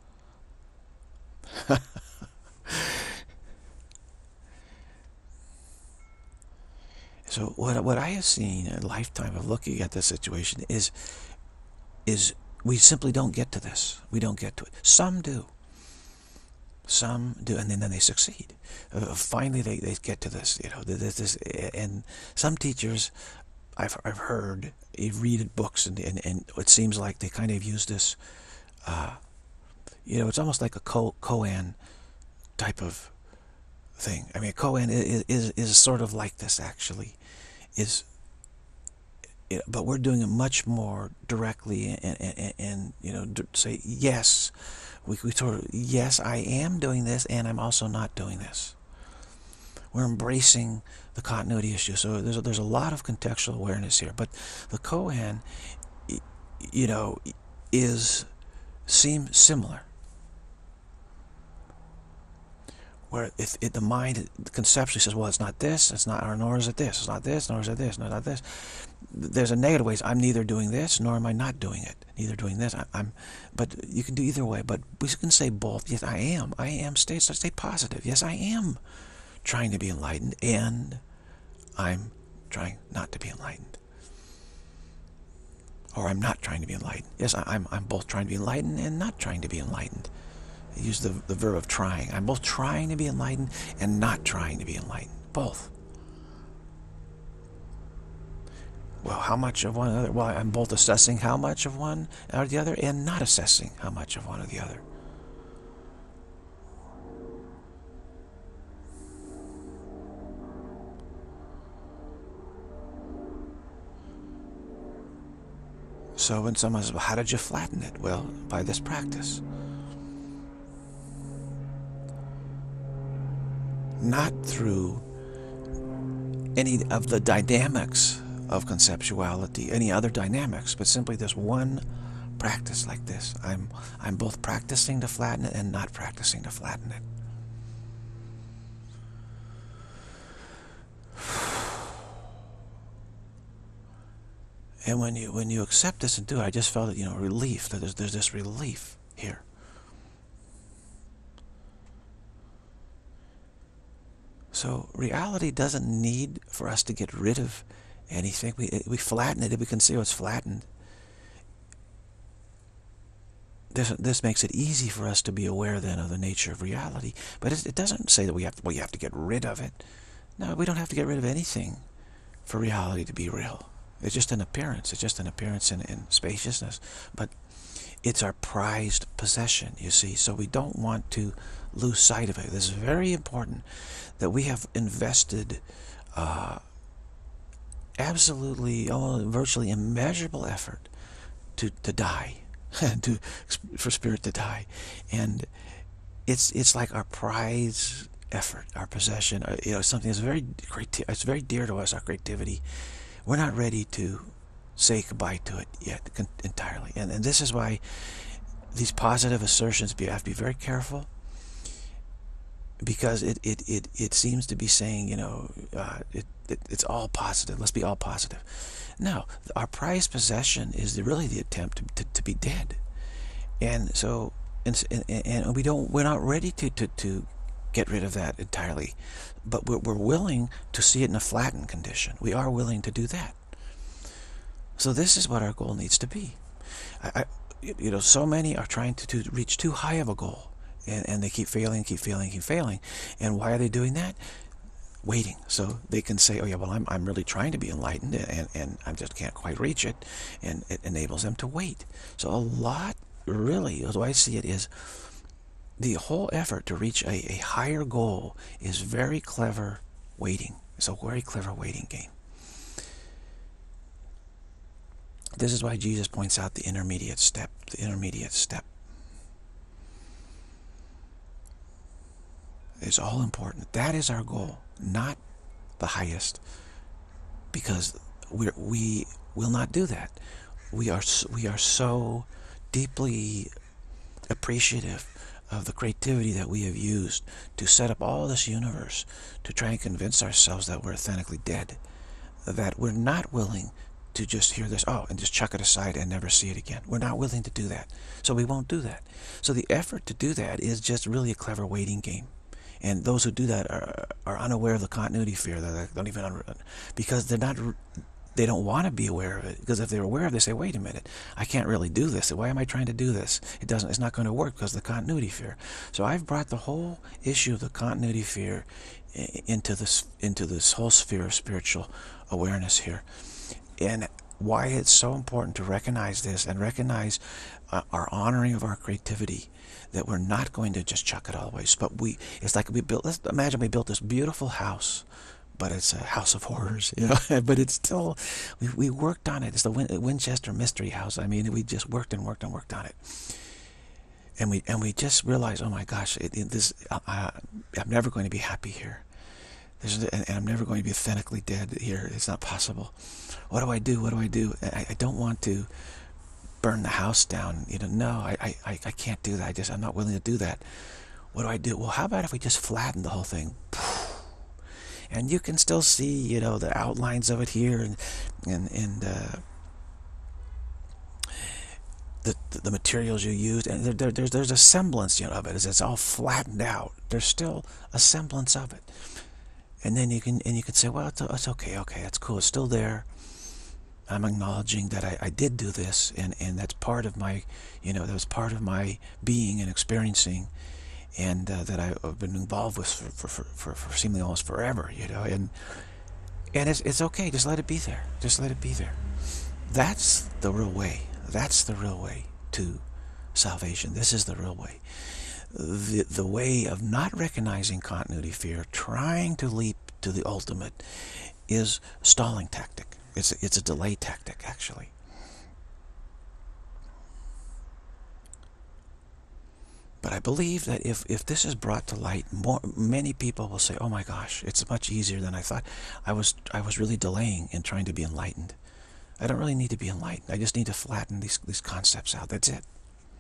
So what what I have seen in a lifetime of looking at this situation is is we simply don't get to this. We don't get to it. Some do. Some do, and then, then they succeed. Uh, finally, they, they get to this, you know, this, this, and some teachers, I've, I've heard, you read books, and, and, and it seems like they kind of use this, uh, you know, it's almost like a ko koan type of thing. I mean, koan is, is, is sort of like this, actually, is, you know, but we're doing it much more directly, and, and, and you know, say, yes, We, we sort of, yes, I am doing this, and I'm also not doing this. We're embracing the continuity issue. So there's a, there's a lot of contextual awareness here. But the koan, you know, is seems similar. Where if, if the mind conceptually says, well, it's not this, it's not, or nor is it this, it's not this, nor is it this, nor not this. There's a negative ways. I'm neither doing this, nor am I not doing it. Neither doing this. I, I'm, but you can do either way. But we can say both. Yes, I am. I am. Stay, stay positive. Yes, I am trying to be enlightened, and I'm trying not to be enlightened. Or I'm not trying to be enlightened. Yes, I, I'm. I'm both trying to be enlightened and not trying to be enlightened. I use the the verb of trying. I'm both trying to be enlightened and not trying to be enlightened. Both. Well, how much of one or the other? Well, I'm both assessing how much of one or the other and not assessing how much of one or the other. So when someone says, well, how did you flatten it? Well, by this practice. Not through any of the dynamics of conceptuality, any other dynamics, but simply this one practice like this. I'm, I'm both practicing to flatten it and not practicing to flatten it. And when you when you accept this and do it, I just felt it, you know, relief. That there's there's this relief here. So reality doesn't need for us to get rid of anything. We we flatten it. If we can see what's flattened, this this makes it easy for us to be aware then of the nature of reality. But it, it doesn't say that we have to, well, you have to get rid of it. No, we don't have to get rid of anything for reality to be real. It's just an appearance. It's just an appearance in, in spaciousness. But it's our prized possession, you see. So we don't want to lose sight of it. This is very important that we have invested uh, absolutely, almost virtually immeasurable effort to, to die, to, for spirit to die. And it's, it's like our prize effort, our possession, uh, you know, something that's very, it's very dear to us, our creativity. We're not ready to say goodbye to it yet entirely. And, and this is why these positive assertions, you have to be very careful, because it, it, it, it seems to be saying, you know, uh, it, it, it's all positive. Let's be all positive. No, our prized possession is the, really the attempt to, to, to be dead. And so and, and, and we don't, we're not ready to, to, to get rid of that entirely, but we're, we're willing to see it in a flattened condition. We are willing to do that. So this is what our goal needs to be. I, I, you know, so many are trying to, to reach too high of a goal, and, and they keep failing, keep failing, keep failing. And why are they doing that? Waiting, so they can say, oh yeah, well, I'm, I'm really trying to be enlightened, and, and I just can't quite reach it, and it enables them to wait. So a lot, really, the way I see it is, the whole effort to reach a, a higher goal is very clever waiting. It's a very clever waiting game. This is why Jesus points out the intermediate step, the intermediate step. It's all important. That is our goal, not the highest, because we we will not do that. We are we are so deeply appreciative of the creativity that we have used to set up all this universe to try and convince ourselves that we're authentically dead, that we're not willing to just hear this, oh, and just chuck it aside and never see it again. We're not willing to do that. So we won't do that. So the effort to do that is just really a clever waiting game. And those who do that are, are unaware of the continuity fear. They don't even, because they're not, they don't want to be aware of it. Because if they're aware of it, they say, wait a minute, I can't really do this. Why am I trying to do this? It doesn't, it's not going to work because of the continuity fear. So I've brought the whole issue of the continuity fear into this, into this whole sphere of spiritual awareness here. And why it's so important to recognize this and recognize uh, our honoring of our creativity, that we're not going to just chuck it all away. But we, it's like we built, let's imagine we built this beautiful house, but it's a house of horrors, you know, but it's still, we, we worked on it. It's the Win Winchester Mystery House. I mean, we just worked and worked and worked on it. And we, and we just realized, oh my gosh, it, it, this, uh, I'm never going to be happy here. And, and I'm never going to be authentically dead here. It's not possible. What do I do? What do I do? I, I don't want to burn the house down. You know, no, I, I, I can't do that. I just, I'm not willing to do that. What do I do? Well, how about if we just flatten the whole thing? And you can still see, you know, the outlines of it here, and and and uh, the, the the materials you used, and there, there, there's there's a semblance, you know, of it. As it's all flattened out, there's still a semblance of it. And then you can and you can say, well, it's, it's okay, okay, that's cool, it's still there. I'm acknowledging that I, I did do this, and, and that's part of my, you know, that was part of my being and experiencing, and uh, that I've been involved with for, for, for, for, for seemingly almost forever, you know, and and it's, it's okay, just let it be there, just let it be there. That's the real way, that's the real way to salvation. This is the real way. The, the way of not recognizing continuity fear, trying to leap to the ultimate, is a stalling tactic. It's a, it's a delay tactic, actually. But I believe that if, if this is brought to light, more, many people will say, oh my gosh, it's much easier than I thought. I was, I was really delaying in trying to be enlightened. I don't really need to be enlightened. I just need to flatten these, these concepts out. That's it.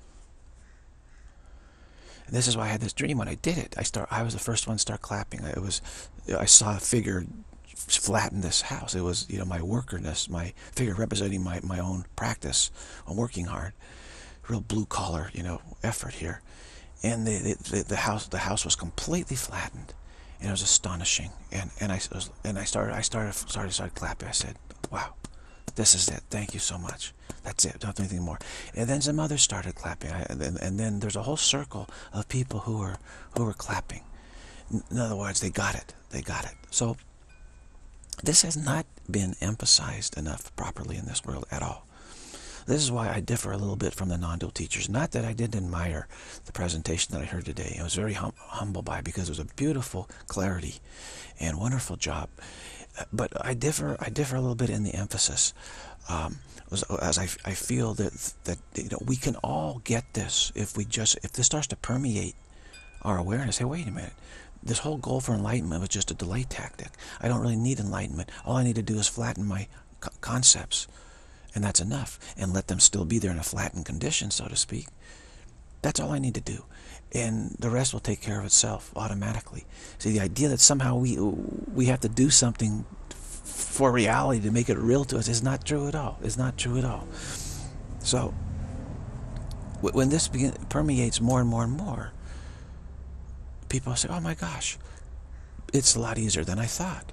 And this is why I had this dream when I did it. I start. I was the first one to start clapping. It was, I saw a figure flatten this house. It was, you know, my workerness, my figure representing my, my own practice on working hard. Real blue collar, you know, effort here. And the, the, the house the house was completely flattened. And it was astonishing. And, and I was, and I started I started started started clapping. I said, wow, this is it. Thank you so much. That's it. Don't have to do anything more. And then some others started clapping. I, and, then, and then there's a whole circle of people who were who were clapping. In other words, they got it. They got it. So this has not been emphasized enough properly in this world at all. This is why I differ a little bit from the non-dual teachers. Not that I didn't admire the presentation that I heard today. I was very hum humbled by it because it was a beautiful clarity and wonderful job. But I differ. I differ a little bit in the emphasis. Um, as I, I feel that that you know, we can all get this if we just if this starts to permeate our awareness. Hey, wait a minute. This whole goal for enlightenment was just a delay tactic. I don't really need enlightenment. All I need to do is flatten my co concepts, and that's enough, and let them still be there in a flattened condition, so to speak. That's all I need to do, and the rest will take care of itself automatically. See, the idea that somehow we we have to do something for reality to make it real to us is not true at all. It's not true at all. So when this begin, permeates more and more and more, people say, oh my gosh, it's a lot easier than I thought.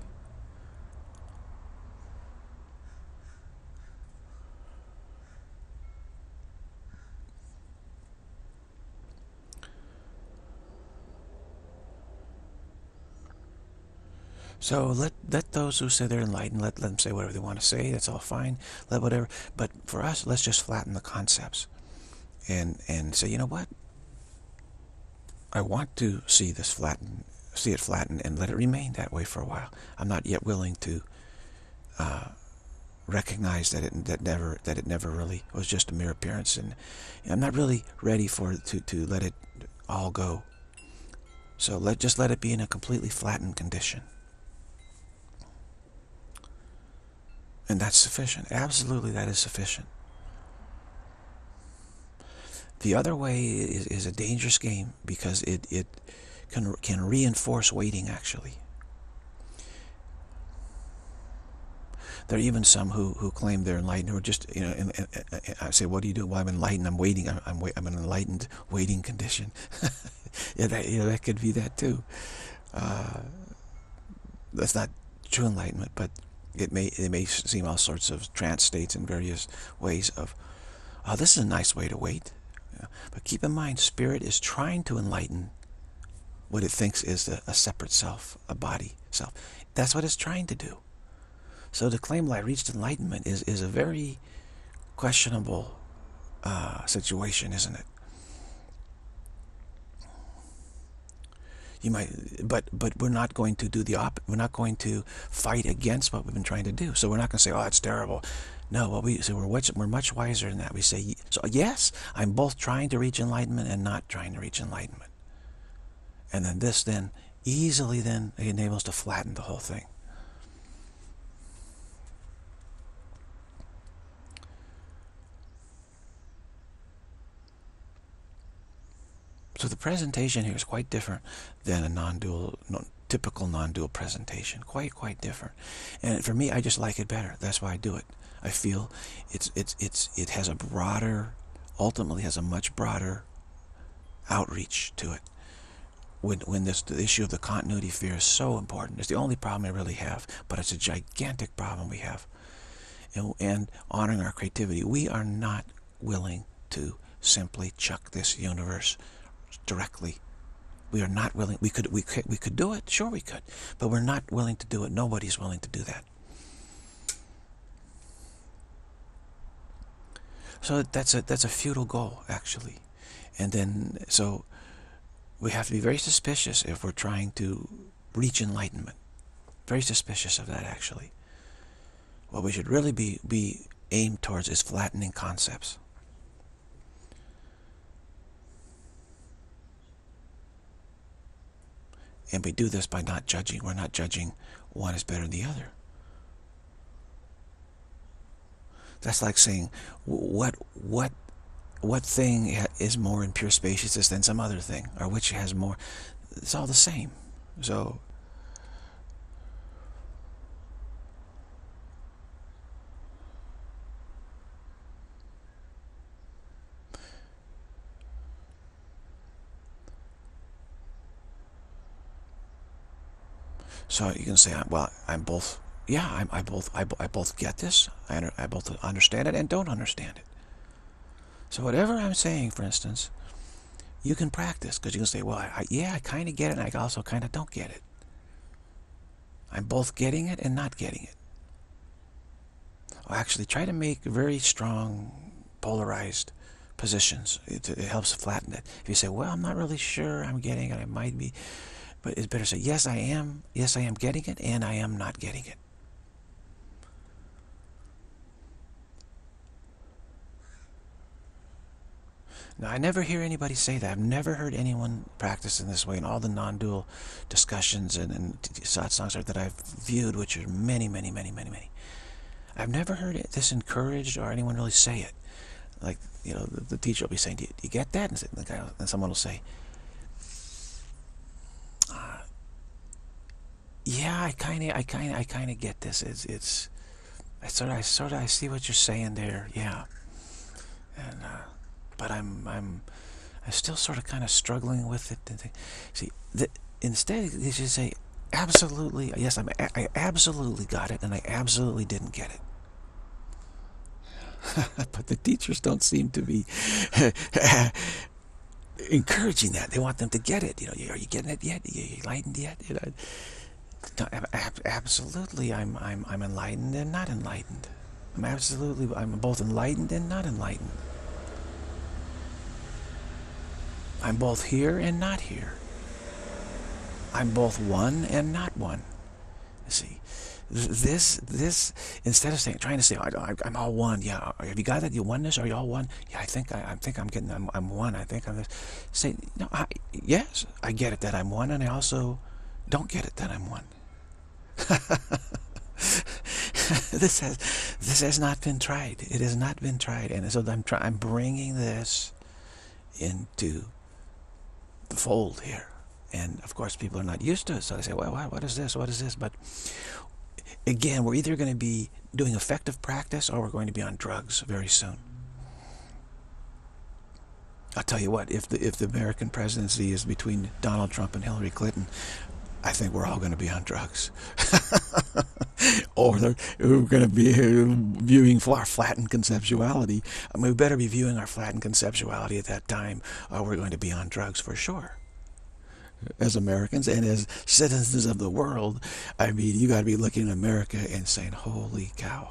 So let let those who say they're enlightened, let, let them say whatever they want to say. That's all fine. Let whatever. But for us, let's just flatten the concepts, and and say, you know what? I want to see this flatten, see it flatten, and let it remain that way for a while. I'm not yet willing to uh, recognize that it that never that it never really was just a mere appearance, and I'm not really ready for to to let it all go. So let just let it be in a completely flattened condition. And that's sufficient. Absolutely, that is sufficient. The other way is, is a dangerous game because it, it can, can reinforce waiting, actually. There are even some who, who claim they're enlightened, who are just, you know, and, and, and I say, what do you do? Well, I'm enlightened, I'm waiting, I'm, I'm, I'm in an enlightened waiting condition. Yeah, that, you know, that could be that too. Uh, that's not true enlightenment, but It may it may seem all sorts of trance states in various ways of, oh, this is a nice way to wait. Yeah. But keep in mind, spirit is trying to enlighten what it thinks is a, a separate self, a body self. That's what it's trying to do. So to claim I reached enlightenment is, is a very questionable uh, situation, isn't it? You might, but but we're not going to do the op. We're not going to fight against what we've been trying to do. So we're not going to say, "Oh, it's terrible." No, what we say, we're much, we're much wiser than that. We say, "So yes, I'm both trying to reach enlightenment and not trying to reach enlightenment." And then this then easily then enables to flatten the whole thing. So the presentation here is quite different than a non-dual, no, typical non-dual presentation. Quite, quite different. And for me, I just like it better. That's why I do it. I feel it's it's it's it has a broader, ultimately has a much broader outreach to it. When when this the issue of the continuity fear is so important. It's the only problem I really have, but it's a gigantic problem we have. And, and honoring our creativity, we are not willing to simply chuck this universe directly. We are not willing. We could, we could, we could do it. Sure, we could, but we're not willing to do it. Nobody's willing to do that. So that's a that's a futile goal, actually. And then so we have to be very suspicious if we're trying to reach enlightenment. Very suspicious of that, actually. What we should really be be aimed towards is flattening concepts. And we do this by not judging. We're not judging one is better than the other. That's like saying, what what what thing is more in pure spaciousness than some other thing, or which has more. It's all the same. So So you can say, well, I'm both, yeah, I'm, I both, I, I both get this, I, I both understand it and don't understand it. So whatever I'm saying, for instance, you can practice, because you can say, well, I, I, yeah, I kind of get it, and I also kind of don't get it. I'm both getting it and not getting it. I'll actually try to make very strong, polarized positions. It, it helps flatten it. If you say, well, I'm not really sure I'm getting it, I might be, but it's better to say, yes, I am, yes, I am getting it, and I am not getting it. Now, I never hear anybody say that. I've never heard anyone practice in this way in all the non-dual discussions and, and satsangs that I've viewed, which are many, many, many, many, many. I've never heard it, this encouraged or anyone really say it. Like, you know, the, the teacher will be saying, do you, do you get that? And, the guy, and someone will say, uh, yeah, I kind of, I kind of, I kind of get this. It's, it's, I sort of, I sort of, I see what you're saying there. Yeah. And, uh, but I'm I'm I'm still sort of kind of struggling with it. See, the, instead they should say, absolutely, yes, I'm, I absolutely got it, and I absolutely didn't get it. But the teachers don't seem to be encouraging that. They want them to get it. You know, are you getting it yet? Are you enlightened yet? You know, no, absolutely, I'm I'm I'm enlightened and not enlightened. I'm absolutely I'm both enlightened and not enlightened. I'm both here and not here. I'm both one and not one. See, this this instead of saying trying to say I, I'm all one. Yeah, have you got that? You oneness? Are you all one? Yeah, I think I, I think I'm getting I'm, I'm one. I think I'm this. Say no. I, yes, I get it that I'm one, and I also don't get it that I'm one. this has this has not been tried. It has not been tried, and so I'm try, I'm bringing this into the fold here. And of course people are not used to it, so they say, well, what is this, what is this? But again, we're either going to be doing effective practice or we're going to be on drugs very soon. I'll tell you what, if the if the American presidency is between Donald Trump and Hillary Clinton, I think we're all going to be on drugs. Or we're going to be viewing our flattened conceptuality. I mean, we better be viewing our flattened conceptuality at that time, or we're going to be on drugs for sure. As Americans and as citizens of the world, I mean, you got to be looking at America and saying, holy cow.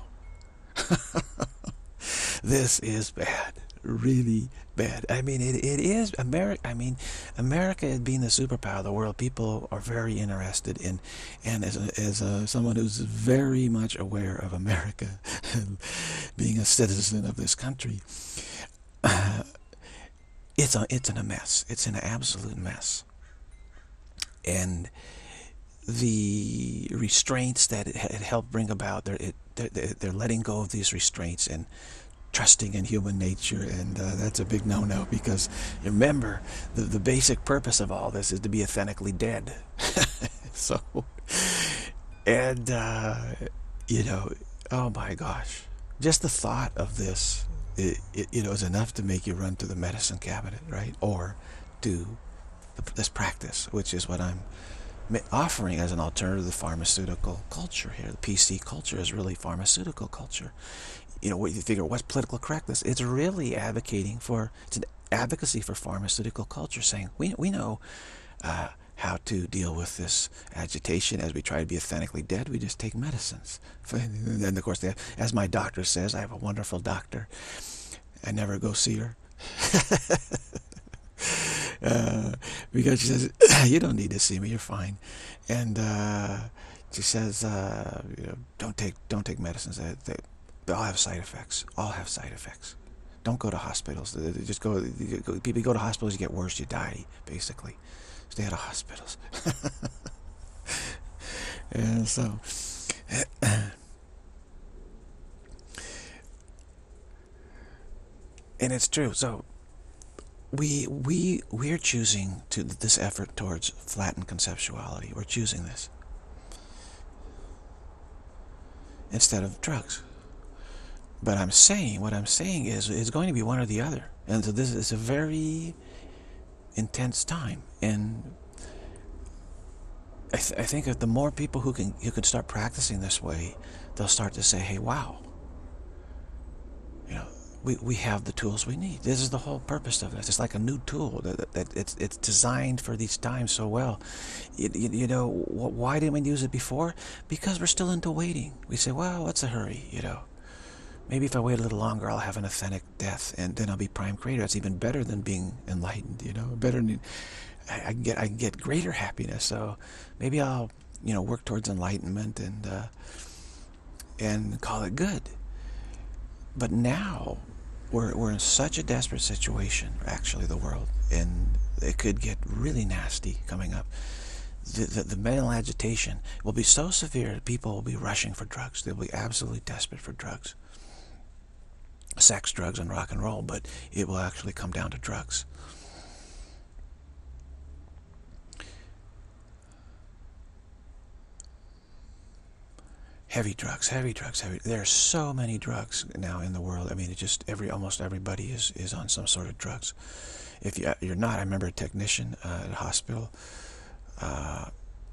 This is bad. Really bad. I mean, it, it is America. I mean, America being the superpower of the world, people are very interested in, and as a, as a, someone who's very much aware of America, being a citizen of this country, uh, it's a it's in a mess. It's an absolute mess. And the restraints that it, it helped bring about, they're, it, they're, they're letting go of these restraints and trusting in human nature, and uh, that's a big no-no, because remember, the, the basic purpose of all this is to be authentically dead. So, and, uh, you know, oh my gosh, just the thought of this, it, it, you know, is enough to make you run to the medicine cabinet, right? Or to this practice, which is what I'm offering as an alternative to the pharmaceutical culture here. The P C culture is really pharmaceutical culture. You know, what you figure, what's political correctness? It's really advocating for, it's an advocacy for pharmaceutical culture, saying we we know uh, how to deal with this agitation as we try to be authentically dead. We just take medicines. And then, of course, they, as my doctor says, I have a wonderful doctor. I never go see her. Uh, because she says, you don't need to see me, you're fine. And uh, she says, uh, you know, don't take don't take medicines. They, they, they all have side effects. All have side effects. Don't go to hospitals. Just go. People go to hospitals, you get worse, you die. Basically, stay out of hospitals. And so, and it's true. So. We we we're choosing to this effort towards flattened conceptuality. We're choosing this instead of drugs. But I'm saying what I'm saying is it's going to be one or the other, and so this is a very intense time. And I, th I think that the more people who can who can start practicing this way, they'll start to say, "Hey, wow, you know." We, we have the tools we need. This is the whole purpose of this. It's like a new tool that, that, that it's it's designed for these times so well. You, you, you know, why didn't we use it before? Because we're still into waiting. We say, well, what's the hurry? You know, maybe if I wait a little longer, I'll have an authentic death, and then I'll be prime creator. That's even better than being enlightened. You know, better than I, I can get I can get greater happiness. So maybe I'll you know work towards enlightenment and uh, and call it good. But now we're, we're in such a desperate situation, actually, the world, and it could get really nasty coming up. The, the, the mental agitation will be so severe that people will be rushing for drugs. They'll be absolutely desperate for drugs. Sex, drugs, and rock and roll, but it will actually come down to drugs. heavy drugs, heavy drugs, heavy. There are so many drugs now in the world. I mean, it just every almost everybody is is on some sort of drugs. If you you're not, I remember a technician uh, at a hospital. Uh,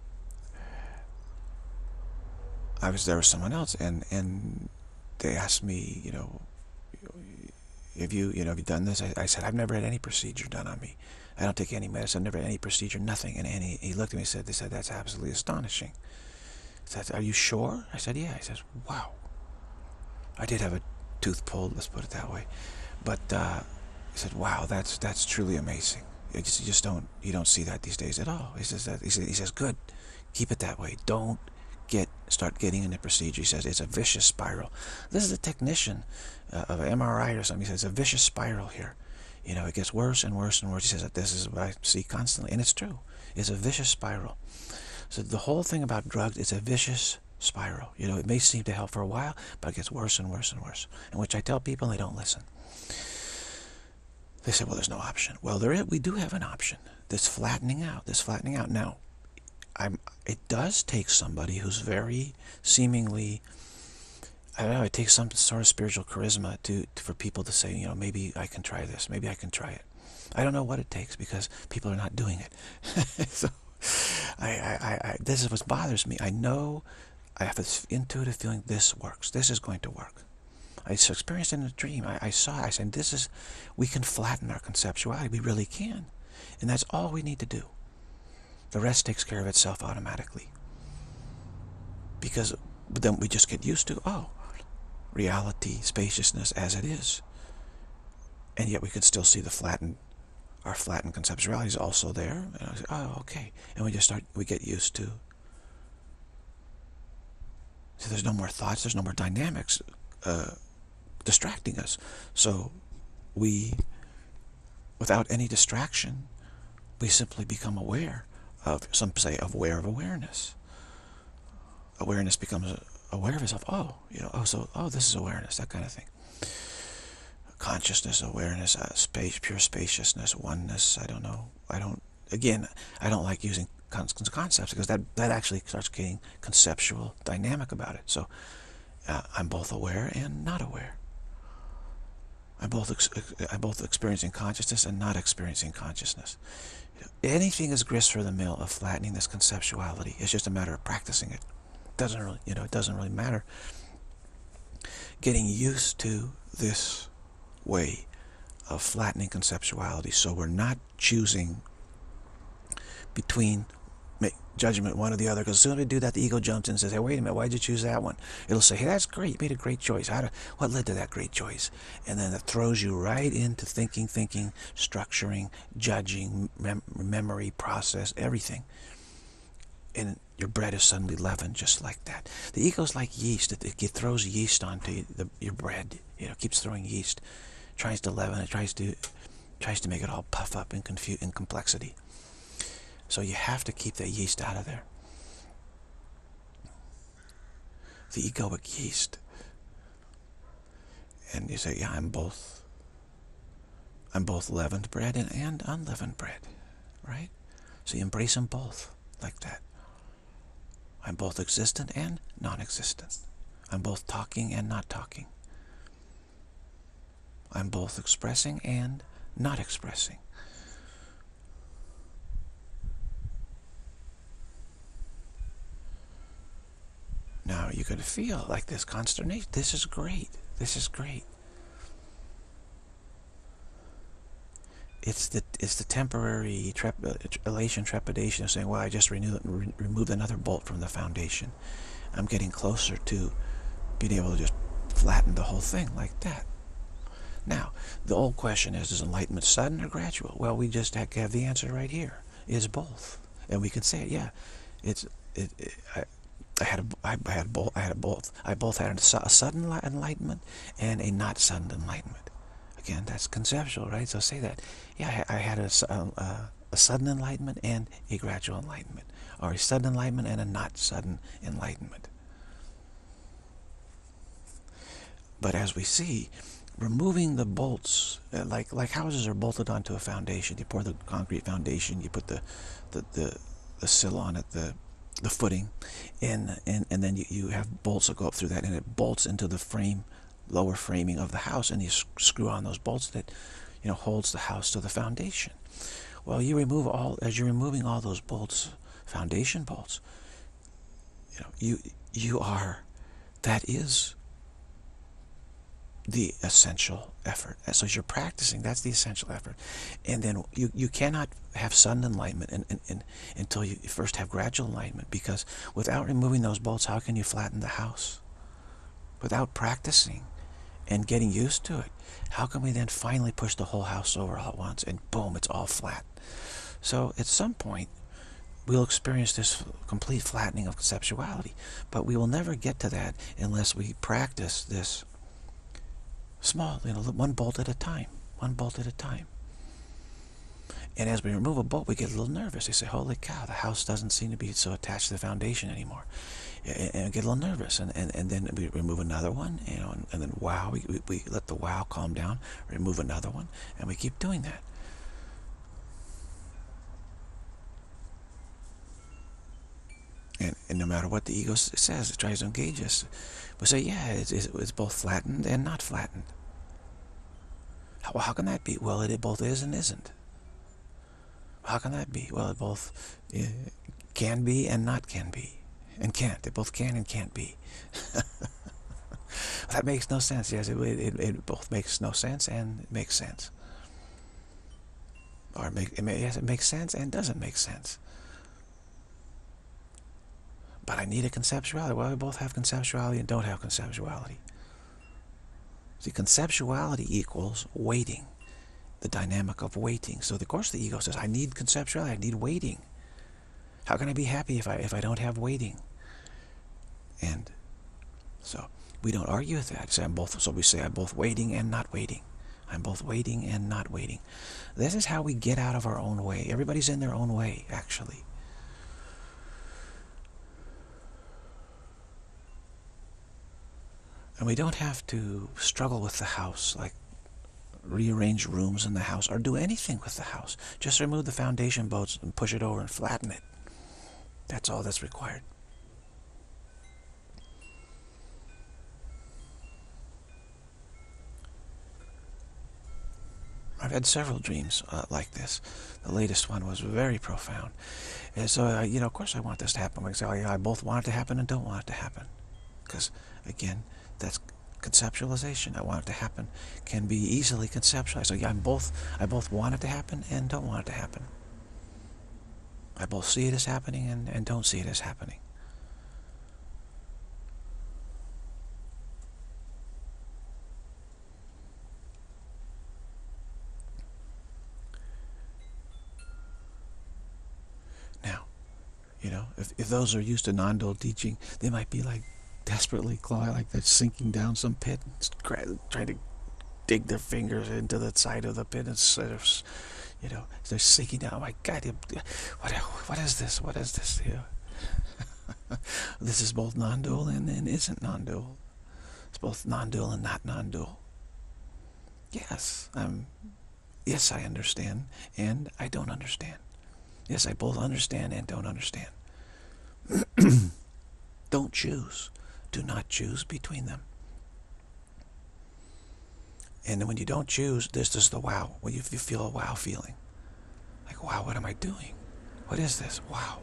I was there with someone else, and and they asked me, you know, have you you know have you done this? I, I said I've never had any procedure done on me. I don't take any medicine. I've never had any procedure, nothing. And, and he, he looked at me and said, they said, that's absolutely astonishing. He said, are you sure? I said, yeah. He says, wow. I did have a tooth pulled, let's put it that way. But uh, he said, wow, that's that's truly amazing. You just, you just don't you don't see that these days at all. He says that he says, he says, good, keep it that way. Don't get start getting into procedure. He says it's a vicious spiral. This is a technician uh, of an M R I or something. He says it's a vicious spiral here. You know, it gets worse and worse and worse. He says that this is what I see constantly, and it's true. It's a vicious spiral. So the whole thing about drugs, it's a vicious spiral. You know, it may seem to help for a while, but it gets worse and worse and worse. In which I tell people, and they don't listen. They say, well, there's no option. Well, there is, we do have an option. This flattening out, this flattening out. Now, I'm, it does take somebody who's very seemingly, I don't know, it takes some sort of spiritual charisma to, to for people to say, you know, maybe I can try this, maybe I can try it. I don't know what it takes because people are not doing it. So, I, I, I, this is what bothers me. I know, I have this intuitive feeling this works. This is going to work. I experienced it in a dream. I, I saw it. I said, this is, we can flatten our conceptuality. We really can. And that's all we need to do. The rest takes care of itself automatically. Because but then we just get used to, oh, reality, spaciousness as it is. And yet we could still see the flattened, our flattened conceptuality is also there. And I say, oh, okay. And we just start, we get used to. So there's no more thoughts, there's no more dynamics uh, distracting us. So we, without any distraction, we simply become aware of, some say, aware of awareness. Awareness becomes aware of itself. Oh, you know, oh, so, oh, this is awareness, that kind of thing. Consciousness, awareness, uh, space, pure spaciousness, oneness. I don't know. I don't. Again, I don't like using con concepts because that that actually starts getting conceptual, dynamic about it. So uh, I'm both aware and not aware. I'm both ex I'm both experiencing consciousness and not experiencing consciousness. Anything is grist for the mill of flattening this conceptuality. It's just a matter of practicing it. Doesn't really, you know, it doesn't really matter. Getting used to this way of flattening conceptuality, so we're not choosing between make judgment one or the other, because as soon as we do that, the ego jumps in and says, hey, wait a minute, why'd you choose that one? It'll say, hey, that's great, you made a great choice. How do, what led to that great choice? And then it throws you right into thinking, thinking, structuring, judging, mem memory, process, everything. And your bread is suddenly leavened just like that. The ego's like yeast. It, it throws yeast onto the, your bread. You know, keeps throwing yeast, tries to leaven it, tries to tries to make it all puff up in confu in complexity. So you have to keep that yeast out of there. The egoic yeast. And you say, yeah, I'm both. I'm both leavened bread and, and unleavened bread, right? So you embrace them both like that. I'm both existent and non-existent. I'm both talking and not talking. I'm both expressing and not expressing. Now you're going to feel like this consternation. This is great. This is great. It's the it's the temporary trep elation, trepidation of saying, well, I just renewed, re removed another bolt from the foundation. I'm getting closer to being able to just flatten the whole thing like that. Now, the old question is, is enlightenment sudden or gradual? Well, we just have, have the answer right here. It's both. And we can say it, yeah. It's it, it I, I had a, I had both I had a both I both had a, a sudden enlightenment and a not sudden enlightenment. Again, that's conceptual, right? So say that. Yeah, I, I had a, a, a sudden enlightenment and a gradual enlightenment, or a sudden enlightenment and a not sudden enlightenment. But as we see, removing the bolts, uh, like like houses are bolted onto a foundation. You pour the concrete foundation, you put the the the, the sill on it, the the footing, and and and then you, you have bolts that go up through that, and it bolts into the frame, lower framing of the house, and you screw on those bolts that, you know, holds the house to the foundation. Well, you remove all, as you're removing all those bolts, foundation bolts, you know, you you are, that is the essential effort. So as you're practicing, that's the essential effort. And then you, you cannot have sudden enlightenment and, and, and, until you first have gradual enlightenment, because without removing those bolts, how can you flatten the house? Without practicing and getting used to it, how can we then finally push the whole house over all at once and boom, it's all flat? So at some point, we'll experience this complete flattening of conceptuality, but we will never get to that unless we practice this small, you know, one bolt at a time, one bolt at a time. And as we remove a bolt, we get a little nervous. They say, holy cow, the house doesn't seem to be so attached to the foundation anymore. And, and get a little nervous. And, and, and then we remove another one, you know, and, and then wow, we, we, we let the wow calm down, remove another one, and we keep doing that. And, and no matter what the ego says, it tries to engage us. We say, yeah, it's, it's both flattened and not flattened. Well, how can that be? Well, it, it both is and isn't. How can that be? Well, it both uh, can be and not can be. And can't. It both can and can't be. That makes no sense. Yes, it, it, it both makes no sense and it makes sense. Or it make, it may, yes, it makes sense and doesn't make sense. But I need a conceptuality. Well, we both have conceptuality and don't have conceptuality. See, conceptuality equals waiting, the dynamic of waiting. So of course the ego says, I need conceptuality, I need waiting. How can I be happy if I if I don't have waiting? And so we don't argue with that. So I'm both. So we say I'm both waiting and not waiting. I'm both waiting and not waiting. This is how we get out of our own way. Everybody's in their own way, actually. And we don't have to struggle with the house, like rearrange rooms in the house or do anything with the house. Just remove the foundation bolts and push it over and flatten it. That's all that's required. I've had several dreams uh, like this. The latest one was very profound. And so, uh, you know, of course I want this to happen. We say, oh, yeah, I both want it to happen and don't want it to happen. Because, again, that's conceptualization. I want it to happen can be easily conceptualized. So yeah, I'm both, I both want it to happen and don't want it to happen. I both see it as happening and, and don't see it as happening. Now, you know, if, if those are used to non-dual teaching, they might be like desperately clawing, like they're sinking down some pit, trying to dig their fingers into the side of the pit instead of, you know, they're sinking down. Oh my God, what, what is this? What is this? You know, this is both non-dual and, and isn't non-dual. It's both non-dual and not non-dual. Yes, um, yes, I understand, and I don't understand. Yes, I both understand and don't understand. Don't choose. Do not choose between them. And when you don't choose, this is the wow. When you feel a wow feeling. Like, wow, what am I doing? What is this? Wow.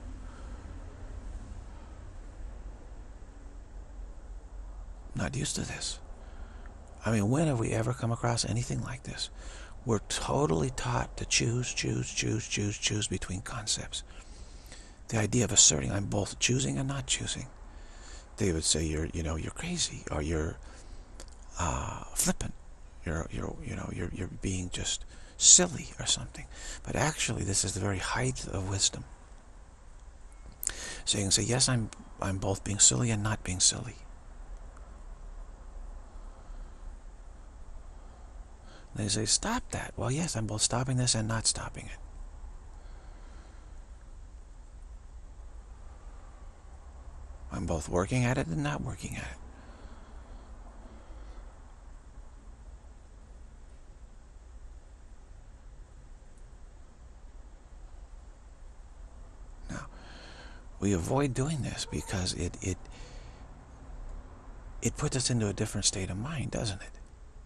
Not used to this. I mean, when have we ever come across anything like this? We're totally taught to choose, choose, choose, choose, choose between concepts. The idea of asserting I'm both choosing and not choosing. They would say you're, you know, you're crazy, or you're uh, flippant. You're, you're, you know, you're, you're being just silly or something. But actually, this is the very height of wisdom. So you can say, yes, I'm, I'm both being silly and not being silly. And they say, stop that. Well, yes, I'm both stopping this and not stopping it. I'm both working at it and not working at it. We avoid doing this because it it it puts us into a different state of mind, doesn't it?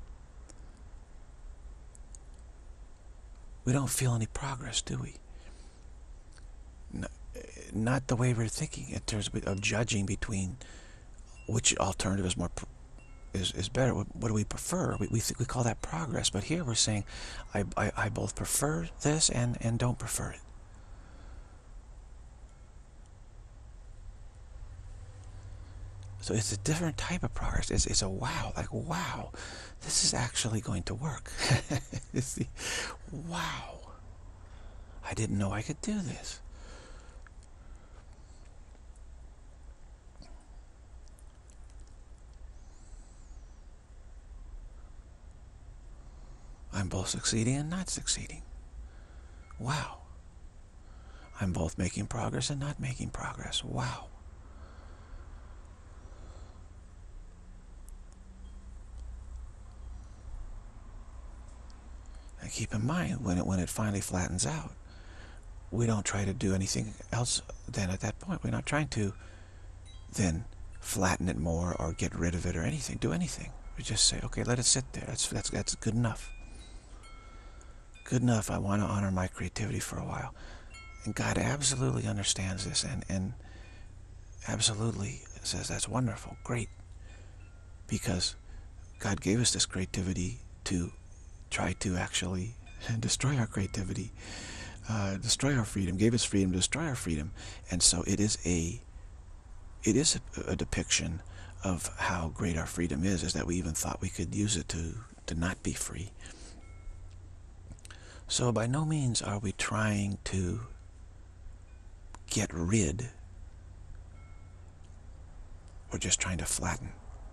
We don't feel any progress, do we? No, not the way we're thinking in terms of judging between which alternative is more is, is better. What, what do we prefer? We, we think we call that progress, but here we're saying I, I, I both prefer this and, and don't prefer it. So it's a different type of progress. It's, it's a wow, like wow, this is actually going to work. It's the, wow, I didn't know I could do this. I'm both succeeding and not succeeding. Wow. I'm both making progress and not making progress. Wow. And keep in mind, when it, when it finally flattens out, we don't try to do anything else then at that point. We're not trying to then flatten it more or get rid of it or anything, do anything. We just say, okay, let it sit there. That's, that's, that's good enough. Good enough. I want to honor my creativity for a while. And God absolutely understands this and, and absolutely says, that's wonderful, great. Because God gave us this creativity to try to actually destroy our creativity, uh, destroy our freedom, gave us freedom to destroy our freedom. And so it is a, it is a, a depiction of how great our freedom is, is that we even thought we could use it to, to not be free. So by no means are we trying to get rid. We're just trying to flatten.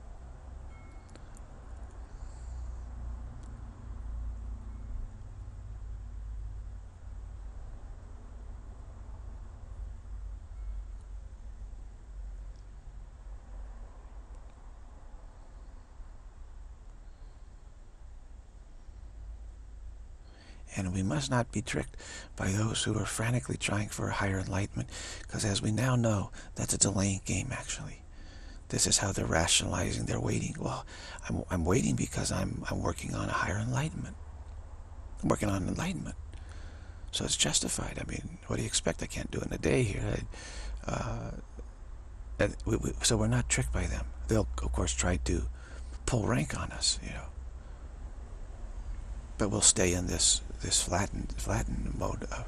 And we must not be tricked by those who are frantically trying for a higher enlightenment, because as we now know, that's a delaying game, actually. This is how they're rationalizing. They're waiting. Well, I'm, I'm waiting because I'm, I'm working on a higher enlightenment. I'm working on enlightenment. So it's justified. I mean, what do you expect? I can't do it in a day here. Uh, and we, we, so we're not tricked by them. They'll, of course, try to pull rank on us, you know. But we'll stay in this this flattened flattened mode of,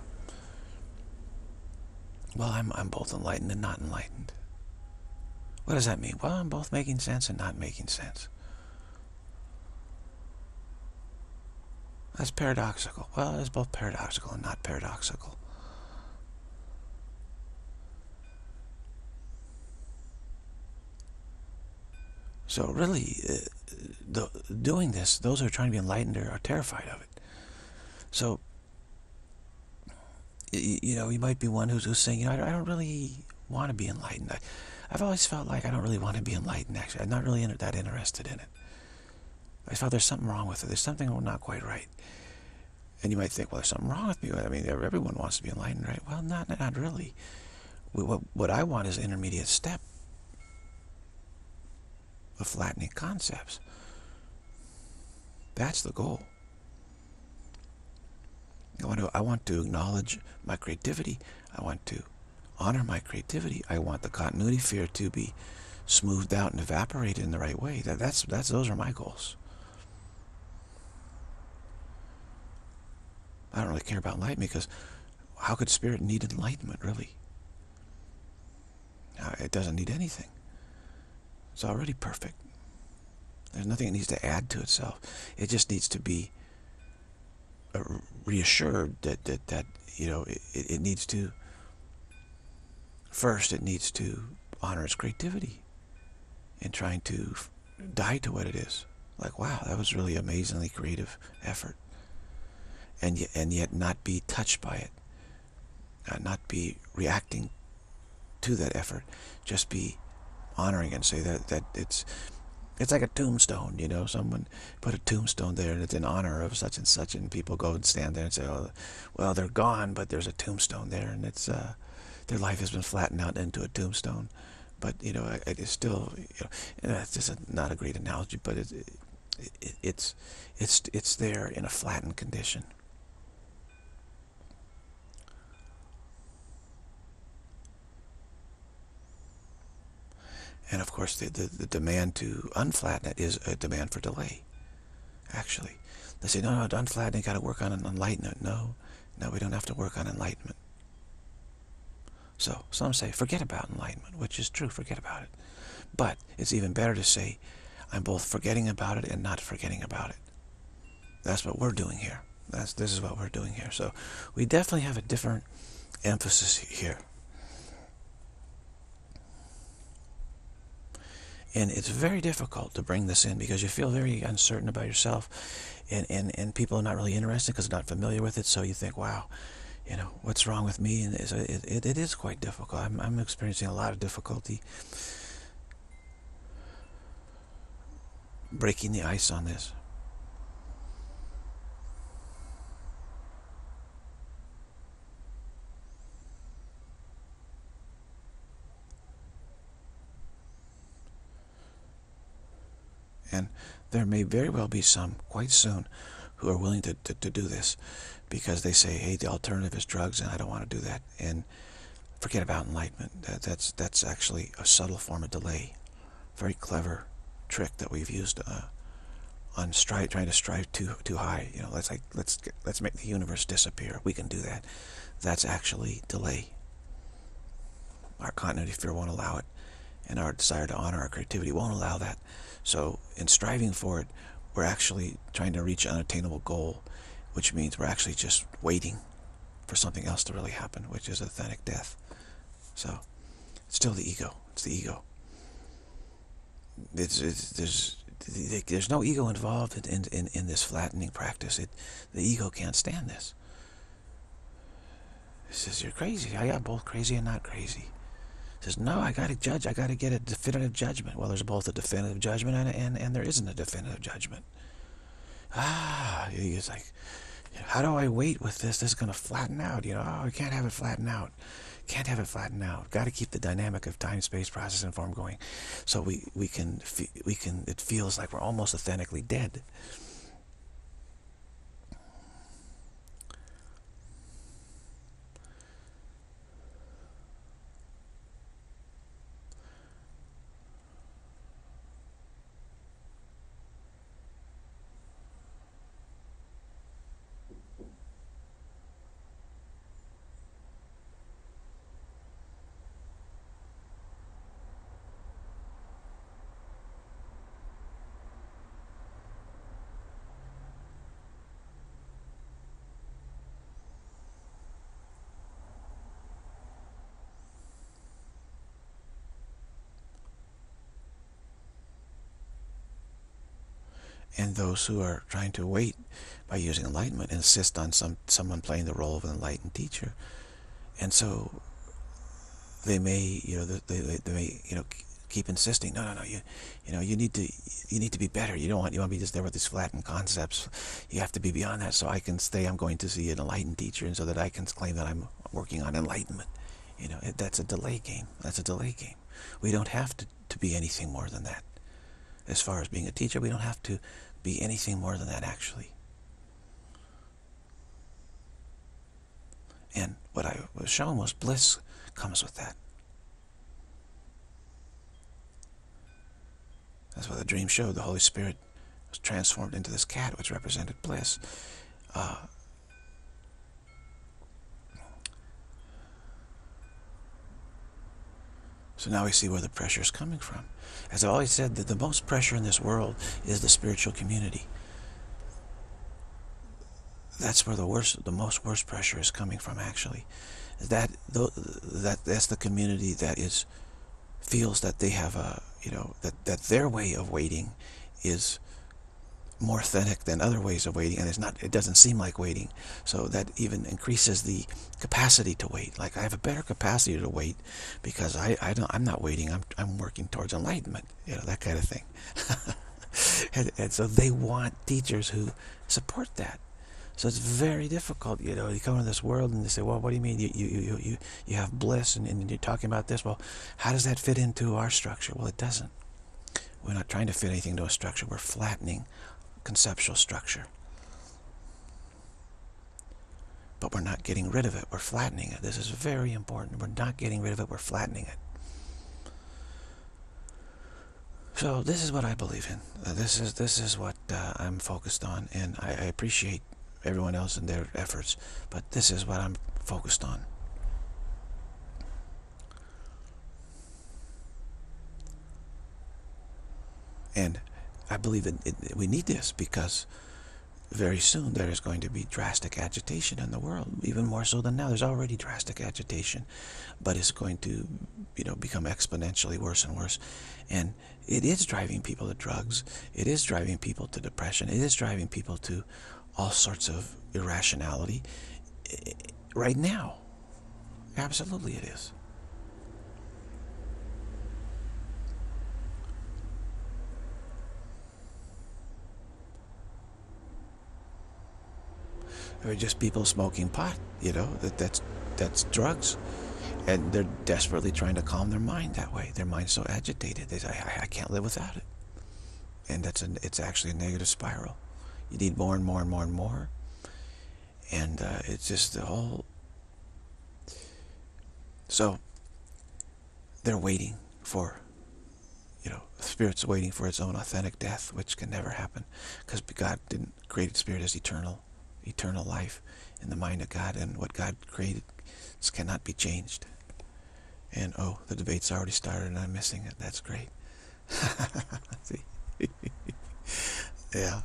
well, I'm I'm both enlightened and not enlightened. What does that mean? Well, I'm both making sense and not making sense. That's paradoxical. Well, it's both paradoxical and not paradoxical. So really, uh, the, doing this, those who are trying to be enlightened are, are terrified of it. So, you, you know, you might be one who's, who's saying, you know, I, I don't really want to be enlightened. I, I've always felt like I don't really want to be enlightened, actually. I'm not really in, that interested in it. I felt there's something wrong with it. There's something not quite right. And you might think, well, there's something wrong with me. I mean, everyone wants to be enlightened, right? Well, not, not really. What, what I want is an intermediate step of flattening concepts. That's the goal. I want to, I want to acknowledge my creativity. I want to honor my creativity. I want the continuity fear to be smoothed out and evaporated in the right way. That, that's, that's, those are my goals. I don't really care about enlightenment, because how could spirit need enlightenment, really? It doesn't need anything. It's already perfect. There's nothing it needs to add to itself. It just needs to be reassured that, that, that you know, it, it needs to, first it needs to honor its creativity in trying to die to what it is. Like, wow, that was really amazingly creative effort. And yet, and yet not be touched by it. Uh, not be reacting to that effort. Just be honoring it and say that, that it's, it's like a tombstone, you know. Someone put a tombstone there and it's in honor of such and such, and people go and stand there and say, oh, well, they're gone, but there's a tombstone there, and it's uh, their life has been flattened out into a tombstone. But you know, it is still, you know, and that's just a, not a great analogy, but it, it, it's it's it's there in a flattened condition. And of course, the, the, the demand to unflatten it is a demand for delay, actually. They say, no, no, to unflatten it, you got to work on an enlightenment. No, no, we don't have to work on enlightenment. So some say, forget about enlightenment, which is true, forget about it. But it's even better to say, I'm both forgetting about it and not forgetting about it. That's what we're doing here. That's, this is what we're doing here. So we definitely have a different emphasis here. And it's very difficult to bring this in because you feel very uncertain about yourself, and, and, and people are not really interested because they're not familiar with it. So you think, wow, you know, what's wrong with me? And it, it, it is quite difficult. I'm, I'm experiencing a lot of difficulty breaking the ice on this. And there may very well be some, quite soon, who are willing to, to, to do this because they say, hey, the alternative is drugs and I don't want to do that. And forget about enlightenment. That, that's, that's actually a subtle form of delay. Very clever trick that we've used uh, on strive, trying to strive too too high. You know, let's like let's get, let's make the universe disappear. We can do that. That's actually delay. Our continuity fear won't allow it, and our desire to honor our creativity won't allow that. So in striving for it, we're actually trying to reach an unattainable goal, which means we're actually just waiting for something else to really happen, which is authentic death. So it's still the ego. It's the ego. It's, it's, there's there's no ego involved in, in, in this flattening practice. It, the ego can't stand this. It says, you're crazy. I got both crazy and not crazy. It says, no, I got to judge. I got to get a definitive judgment. Well, there's both a definitive judgment and, and, and there isn't a definitive judgment. Ah, it's like, how do I wait with this? This is going to flatten out. You know, oh, I can't have it flatten out. Can't have it flatten out. Got to keep the dynamic of time, space, process, and form going. So we, we can, we can, it feels like we're almost authentically dead. And those who are trying to wait by using enlightenment insist on some someone playing the role of an enlightened teacher, and so they may, you know, they, they, they may, you know, keep insisting, no, no, no, you, you know, you need to, you need to be better. You don't want, you want to be just there with these flattened concepts. You have to be beyond that. So I can stay. I'm going to see an enlightened teacher, and so that I can claim that I'm working on enlightenment. You know, it, that's a delay game. That's a delay game. We don't have to to be anything more than that. As far as being a teacher, we don't have to be anything more than that, actually. And what I was shown was bliss comes with that. That's what the dream showed. The Holy Spirit was transformed into this cat, which represented bliss. Uh, so now we see where the pressure is coming from. As I've always said, that the most pressure in this world is the spiritual community. That's where the worst, the most worst pressure is coming from. Actually, that that that's the community that is feels that they have a, you know, that that their way of waiting is more authentic than other ways of waiting, and it's not, it doesn't seem like waiting. So that even increases the capacity to wait. Like, I have a better capacity to wait because I, I don't, I'm not waiting, I'm, I'm working towards enlightenment, you know, that kind of thing. and, and so they want teachers who support that. So it's very difficult, you know. You come into this world and they say, well, what do you mean you you you you, you have bliss and, and you're talking about this? Well, how does that fit into our structure? Well, it doesn't. We're not trying to fit anything into a structure. We're flattening conceptual structure. But we're not getting rid of it. We're flattening it. This is very important. We're not getting rid of it. We're flattening it. So this is what I believe in. Uh, this is this is what uh, I'm focused on, and I, I appreciate everyone else and their efforts, but this is what I'm focused on. And I believe that it, it, we need this because very soon there is going to be drastic agitation in the world, even more so than now. There's already drastic agitation, but it's going to, you know, become exponentially worse and worse. And it is driving people to drugs. It is driving people to depression. It is driving people to all sorts of irrationality right now. Absolutely it is. Or just people smoking pot, you know, that that's that's drugs, and they're desperately trying to calm their mind that way. Their mind's so agitated, they say, I, I can't live without it, and that's a, it's actually a negative spiral. You need more and more and more and more, and uh, it's just the whole. So they're waiting for, you know, the spirit's waiting for its own authentic death, which can never happen, because God didn't create the spirit as eternal. Eternal life in the mind of God, and what God created cannot be changed. And oh, the debate's already started and I'm missing it. That's great. See? Yeah.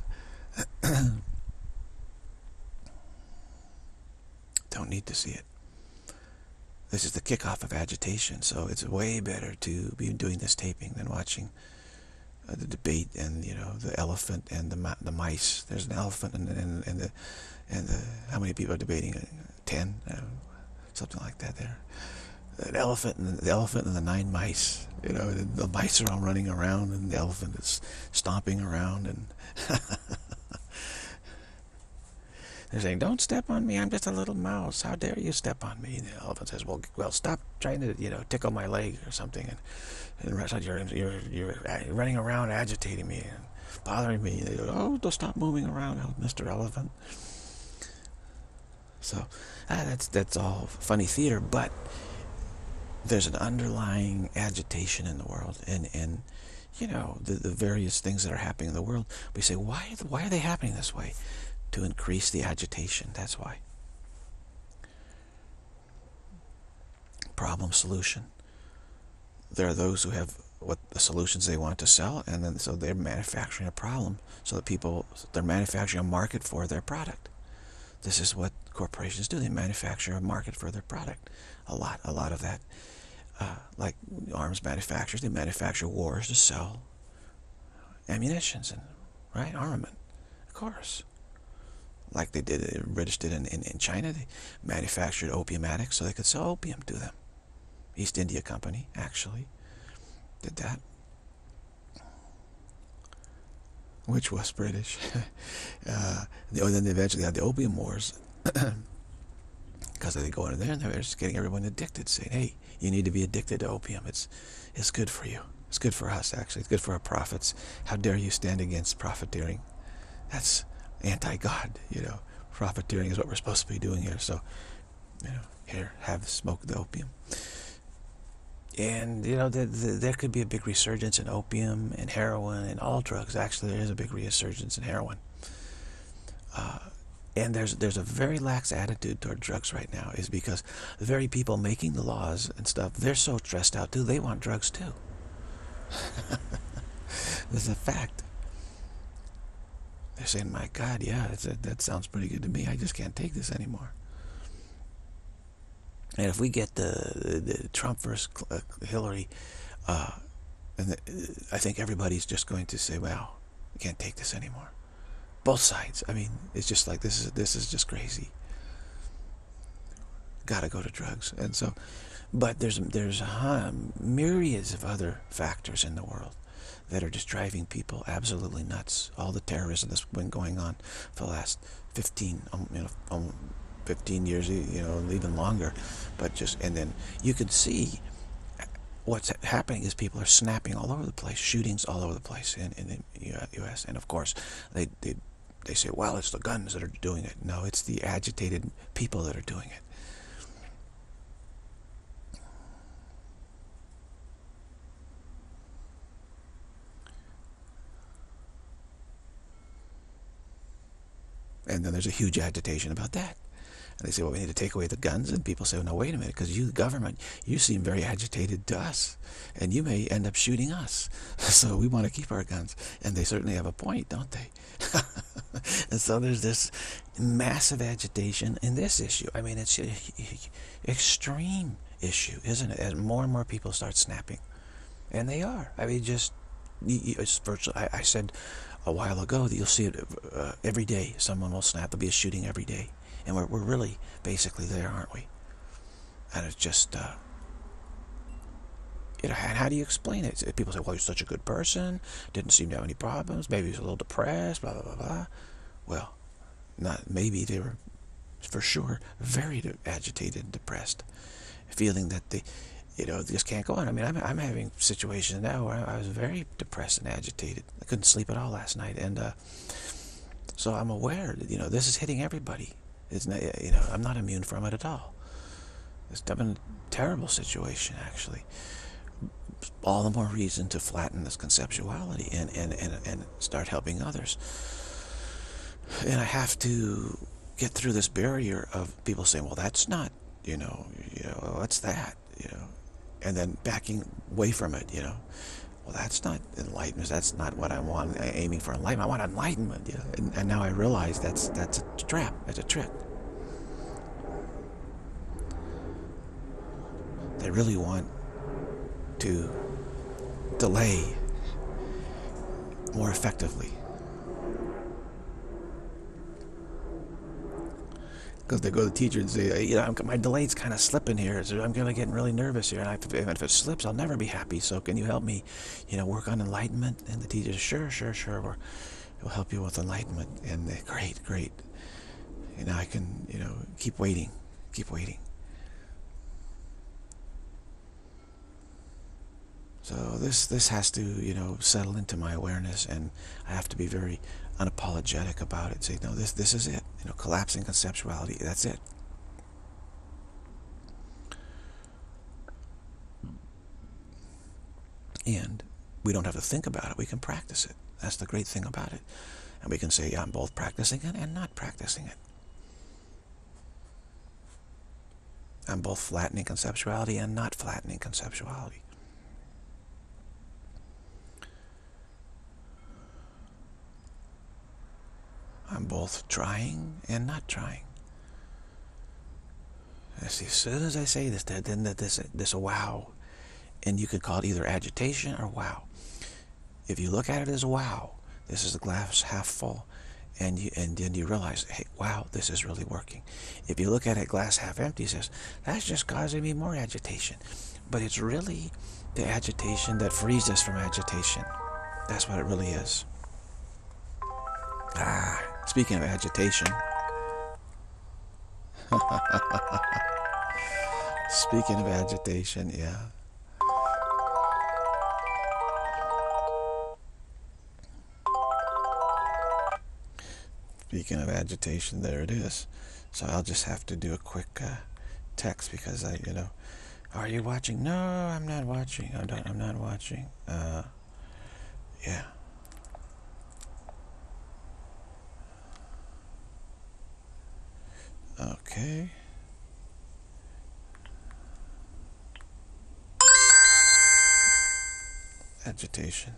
Don't need to see it. This is the kickoff of agitation, so it's way better to be doing this taping than watching uh, the debate and, you know, the elephant and the the mice. There's an elephant and, and, and the And uh, how many people are debating? Ten, uh, something like that. There, an elephant and the elephant and the nine mice. You know, the, the mice are all running around, and the elephant is stomping around, and they're saying, "Don't step on me. I'm just a little mouse. How dare you step on me?" And the elephant says, "Well, well, stop trying to, you know, tickle my leg or something." And, and you're you're you're running around, agitating me and bothering me. And they go, "Oh, don't stop moving around, Mister Elephant." So uh, that's that's all funny theater, but there's an underlying agitation in the world, and and you know the the various things that are happening in the world. We say, why why are they happening this way? To increase the agitation. That's why. Problem solution. There are those who have what the solutions they want to sell, and then so they're manufacturing a problem so that people they're manufacturing a market for their product. This is what corporations do. They manufacture a market for their product. A lot, a lot of that. Uh, like arms manufacturers, they manufacture wars to sell ammunitions and, right, armament, of course. Like they did, the British did in, in, in China. They manufactured opium addicts so they could sell opium to them. East India Company, actually, did that. Which was British. uh, then they eventually had the opium wars, because they go in there and they're just getting everyone addicted, saying, "Hey, you need to be addicted to opium. It's it's good for you. It's good for us, actually. It's good for our profits. How dare you stand against profiteering? That's anti-God, you know. Profiteering is what we're supposed to be doing here. So, you know, here, have smoke the opium." And, you know, the, the, there could be a big resurgence in opium and heroin and all drugs. Actually, there is a big resurgence in heroin. Uh, and there's there's a very lax attitude toward drugs right now, is because the very people making the laws and stuff, they're so stressed out too, they want drugs too. This is a fact. They're saying, my God, yeah, it's a, that sounds pretty good to me. I just can't take this anymore. And if we get the, the Trump versus Hillary, uh, and the, I think everybody's just going to say, "Wow, we can't take this anymore." Both sides. I mean, it's just like this is this is just crazy. Got to go to drugs, and so, but there's there's uh, myriads of other factors in the world that are just driving people absolutely nuts. All the terrorism that's been going on for the last fifteen, um, you know, um, fifteen years, you know, even longer. But just, and then you can see what's happening is people are snapping all over the place, shootings all over the place in, in the U S. And of course, they, they, they say, well, it's the guns that are doing it. No, it's the agitated people that are doing it. And then there's a huge agitation about that. And they say, well, we need to take away the guns. And people say, well, no, wait a minute, because you, the government, you seem very agitated to us. And you may end up shooting us. So we want to keep our guns. And they certainly have a point, don't they? And so there's this massive agitation in this issue. I mean, it's an extreme issue, isn't it? As more and more people start snapping. And they are. I mean, just, it's virtually, I, I said a while ago that you'll see it uh, every day. Someone will snap. There'll be a shooting every day. And we're, we're really basically there, aren't we? And it's just, uh, you know, how, how do you explain it? People say, well, he's such a good person, didn't seem to have any problems, maybe he's a little depressed, blah, blah, blah, blah. Well, not maybe, they were for sure very agitated and depressed, feeling that they, you know, just can't go on. I mean, I'm, I'm having situations now where I was very depressed and agitated. I couldn't sleep at all last night. And uh, so I'm aware that, you know, this is hitting everybody. It's not, you know, I'm not immune from it at all. It's been a terrible situation, actually. All the more reason to flatten this conceptuality and, and, and, and start helping others. And I have to get through this barrier of people saying, well, that's not, you know, you know, what's that, you know, and then backing away from it, you know. Well, that's not enlightenment. That's not what I want. I'm aiming for enlightenment. I want enlightenment, you know. And, and now I realize that's that's a trap. That's a trick. They really want to delay more effectively. Because they go to the teacher and say, you know, my delay's kind of slipping here. So I'm going to get really nervous here. And I, if it slips, I'll never be happy. So can you help me, you know, work on enlightenment? And the teacher says, sure, sure, sure. We're, we'll help you with enlightenment. And they, great, great. And I can, you know, keep waiting, keep waiting. So this this has to, you know, settle into my awareness, and I have to be very unapologetic about it. Say, no, this this is it. You know, collapsing conceptuality. That's it. And we don't have to think about it. We can practice it. That's the great thing about it. And we can say, yeah, I'm both practicing it and not practicing it. I'm both flattening conceptuality and not flattening conceptuality. I'm both trying and not trying. As soon as I say this, then this this wow, and you could call it either agitation or wow. If you look at it as wow, this is the glass half full, and you and then you realize, hey, wow, this is really working. If you look at it glass half empty, it says that's just causing me more agitation, but it's really the agitation that frees us from agitation. That's what it really is. Ah. Speaking of agitation, speaking of agitation, yeah. Speaking of agitation, there it is. So I'll just have to do a quick uh, text because I, you know, are you watching? No, I'm not watching. I don't, I'm not watching. Uh, yeah. Okay. Agitation.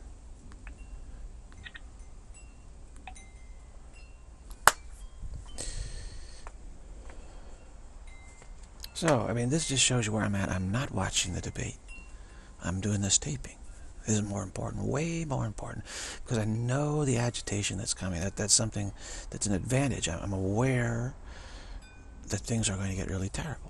So, I mean, this just shows you where I'm at. I'm not watching the debate. I'm doing this taping. This is more important, way more important, because I know the agitation that's coming. That, that's something that's an advantage. I'm aware that things are going to get really terrible.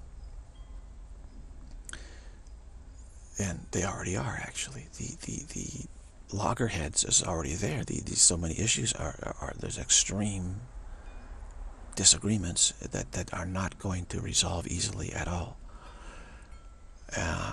And they already are, actually. The, the, the loggerheads is already there. The, these so many issues are, are, are there's extreme disagreements that, that are not going to resolve easily at all. Uh,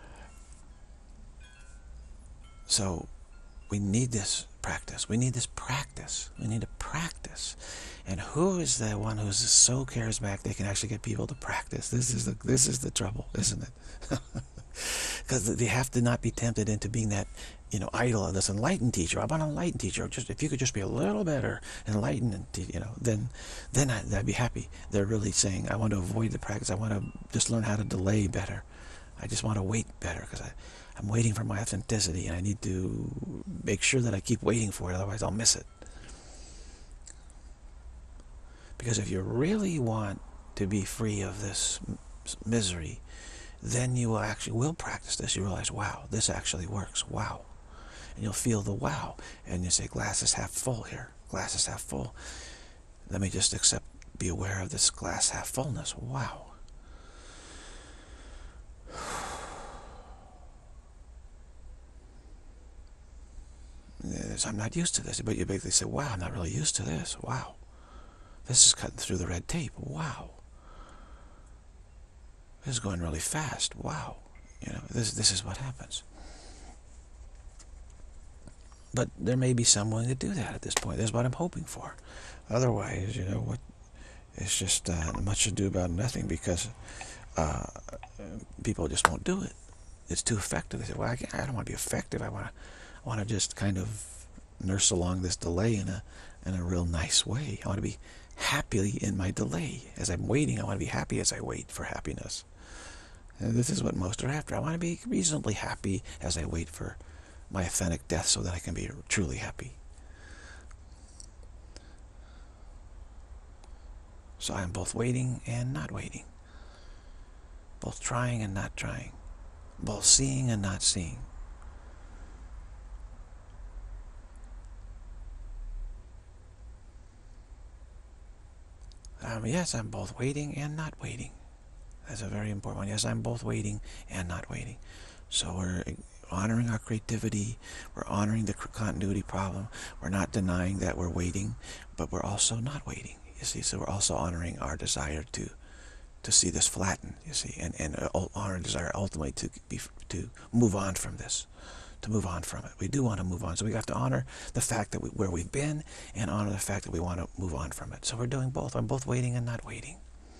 so we need this practice. We need this practice. We need to practice. And who is the one who's so charismatic they can actually get people to practice? This is the this is the trouble, isn't it? Because they have to not be tempted into being that, you know, idol of this enlightened teacher. I'm an enlightened teacher. Just if you could just be a little better enlightened, and you know, then then I, I'd be happy. They're really saying, I want to avoid the practice. I want to just learn how to delay better. I just want to wait better because I, I'm waiting for my authenticity, and I need to make sure that I keep waiting for it. Otherwise, I'll miss it. Because if you really want to be free of this misery, then you will actually will practice this. You realize, wow, this actually works. Wow. And you'll feel the wow. And you say, glass is half full here. Glass is half full. Let me just accept, be aware of this glass half fullness. Wow. I'm not used to this. But you basically say, wow, I'm not really used to this. Wow. This is cutting through the red tape. Wow. This is going really fast. Wow. You know, this this is what happens. But there may be someone to do that at this point. That's what I'm hoping for. Otherwise, you know, what? It's just uh, much ado about nothing, because uh, people just won't do it. It's too effective. They say, well, I, can't, I don't want to be effective. I want to, I want to just kind of nurse along this delay in a, in a real nice way. I want to be happy in my delay. As I'm waiting, I want to be happy as I wait for happiness. And this is what most are after. I want to be reasonably happy as I wait for my authentic death so that I can be truly happy. So I'm both waiting and not waiting. Both trying and not trying. Both seeing and not seeing. Um, yes, I'm both waiting and not waiting. That's a very important one. Yes, I'm both waiting and not waiting. So we're honoring our creativity. We're honoring the continuity problem. We're not denying that we're waiting, but we're also not waiting. You see, so we're also honoring our desire to to see this flatten. You see, and and our desire ultimately to be to move on from this, to move on from it. We do want to move on, so we have to honor the fact that we, where we've been, and honor the fact that we want to move on from it. So we're doing both. I'm both waiting and not waiting.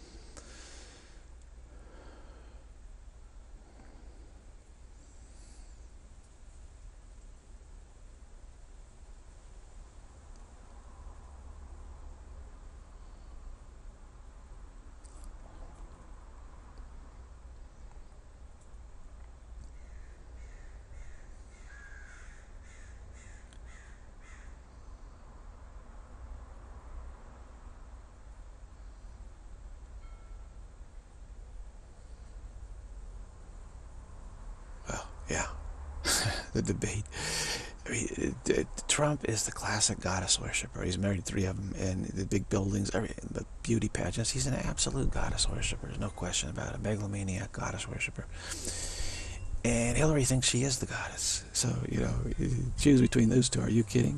Well, yeah, the debate. I mean, it, it, Trump is the classic goddess worshiper. He's married three of them, and the big buildings, every, the beauty pageants. He's an absolute goddess worshiper. There's no question about it. Megalomaniac goddess worshiper. And Hillary thinks she is the goddess. So, you know, choose between those two. Are you kidding?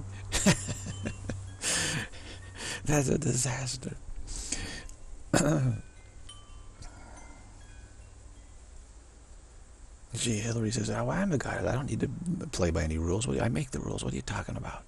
That's a disaster. Gee, Hillary says, oh, I'm the goddess. I don't need to play by any rules. I make the rules. What are you talking about?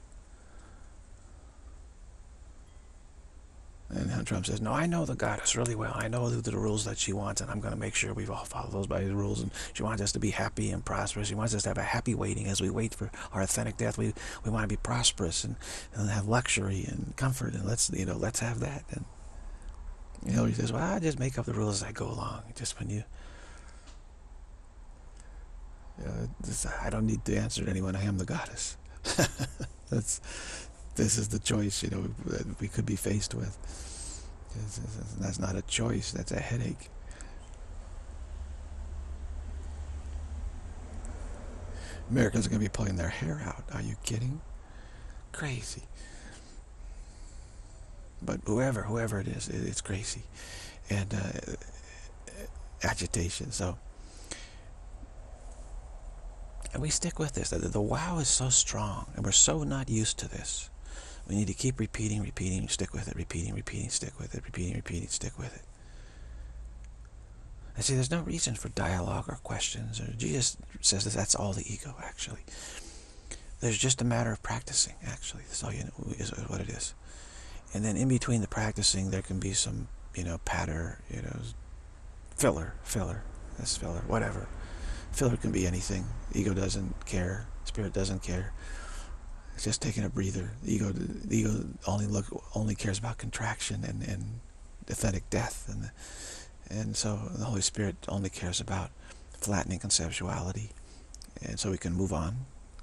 And Trump says, no, I know the goddess really well. I know the, the rules that she wants, and I'm going to make sure we all follow those by the rules. And she wants us to be happy and prosperous. She wants us to have a happy waiting as we wait for our authentic death. We we want to be prosperous and, and have luxury and comfort, and let's you know let's have that. And you know, he says, well, I just make up the rules as I go along. Just when you, you know, this, I don't need to answer to anyone. I am the goddess. That's this is the choice, you know, that we could be faced with. That's not a choice. That's a headache. Americans are going to be pulling their hair out. Are you kidding? Crazy. But whoever, whoever it is, it's crazy. And uh, agitation. So And we stick with this. The, the wow is so strong, and we're so not used to this. We need to keep repeating, repeating, stick with it, repeating, repeating, stick with it, repeating, repeating, stick with it. And see, there's no reason for dialogue or questions. Or Jesus says that that's all the ego, actually. There's just a matter of practicing, actually. That's all you know, is what it is. And then in between the practicing, there can be some, you know, patter, you know, filler, filler, that's filler, whatever. Filler can be anything. The ego doesn't care. Spirit doesn't care. It's just taking a breather. The ego, the ego only look only cares about contraction and and authentic death, and the, and so the Holy Spirit only cares about flattening conceptuality, and so we can move on.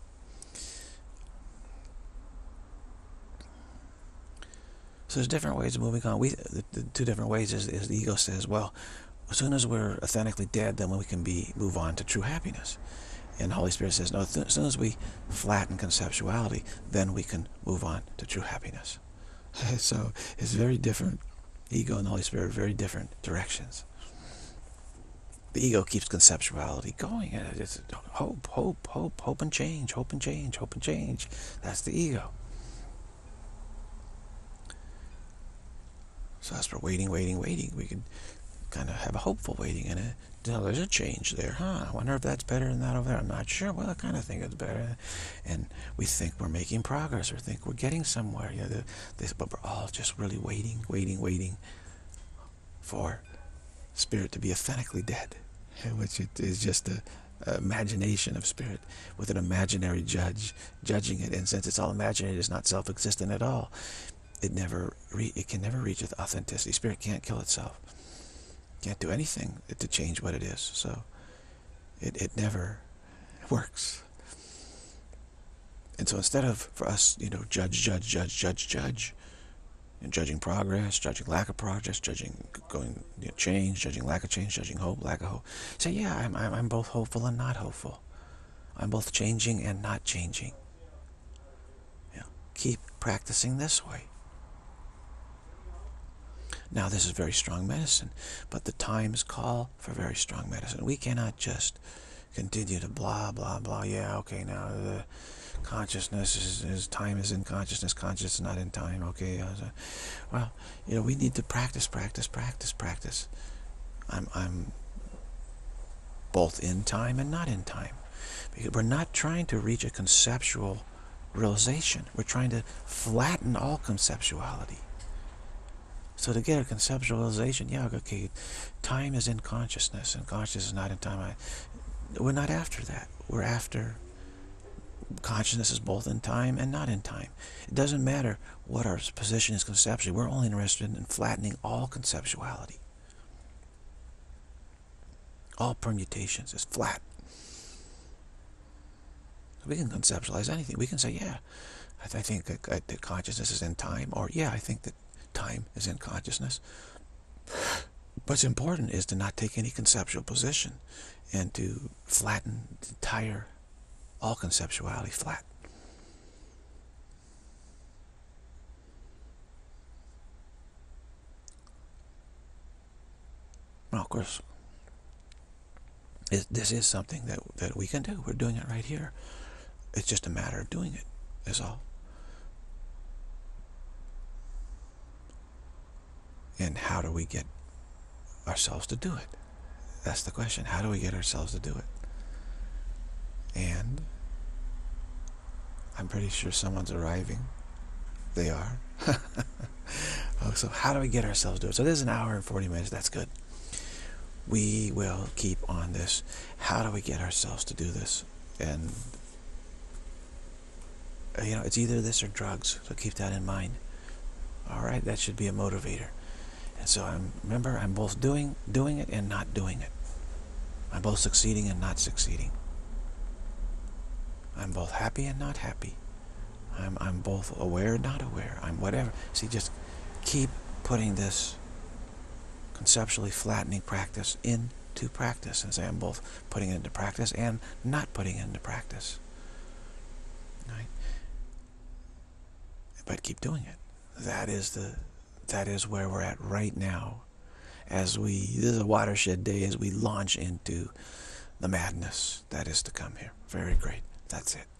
So there's different ways of moving on. We the, the two different ways is, is the ego says, well, as soon as we're authentically dead, then we can be move on to true happiness. And the Holy Spirit says, no, as soon as we flatten conceptuality, then we can move on to true happiness. So it's very different. Ego and the Holy Spirit are very different directions. The ego keeps conceptuality going. It's hope, hope, hope, hope and change, hope and change, hope and change. That's the ego. So as for waiting, waiting, waiting, we can kind of have a hopeful waiting in it. You know, there's a change there, huh? I wonder if that's better than that over there. I'm not sure. Well, I kind of think it's better. And we think we're making progress or think we're getting somewhere. You know, the, this, but we're all just really waiting, waiting, waiting for spirit to be authentically dead, which it is just a, a imagination of spirit with an imaginary judge judging it. And since it's all imaginary, it's not self-existent at all. It never, re it can never reach authenticity. Spirit can't kill itself. Can't do anything to change what it is. So it, it never works. And so instead of, for us, you know, judge, judge, judge, judge, judge, and judging progress, judging lack of progress, judging going, you know, change, judging lack of change, judging hope, lack of hope. Say, yeah, I'm, I'm, I'm both hopeful and not hopeful. I'm both changing and not changing. You know, keep practicing this way. Now, this is very strong medicine, but the times call for very strong medicine. We cannot just continue to blah, blah, blah. Yeah, okay, now the consciousness is, is time is in consciousness, consciousness is not in time. Okay, well, you know, we need to practice, practice, practice, practice. I'm, I'm both in time and not in time. Because we're not trying to reach a conceptual realization. We're trying to flatten all conceptuality. So to get a conceptualization, yeah, okay, time is in consciousness, and consciousness is not in time. I, we're not after that. We're after consciousness is both in time and not in time. It doesn't matter what our position is conceptually. We're only interested in flattening all conceptuality. All permutations is flat. We can conceptualize anything. We can say, yeah, I, th I think that, uh, that consciousness is in time, or yeah, I think that time is in consciousness. What's important is to not take any conceptual position and to flatten the entire, all conceptuality flat. Well, of course, it, this is something that, that we can do. We're doing it right here. It's just a matter of doing it, is all. And how do we get ourselves to do it? That's the question. How do we get ourselves to do it? And I'm pretty sure someone's arriving. They are. Oh, so how do we get ourselves to do it? So this is an hour and forty minutes. That's good. We will keep on this. How do we get ourselves to do this? And, you know, it's either this or drugs. So keep that in mind. All right? That should be a motivator. And so I'm, remember, I'm both doing doing it and not doing it. I'm both succeeding and not succeeding. I'm both happy and not happy. I'm, I'm both aware and not aware. I'm whatever. See, just keep putting this conceptually flattening practice into practice, and say I'm both putting it into practice and not putting it into practice. Right? But keep doing it. That is the That is where we're at right now. As we, this is a watershed day as we launch into the madness that is to come here. Very great. That's it.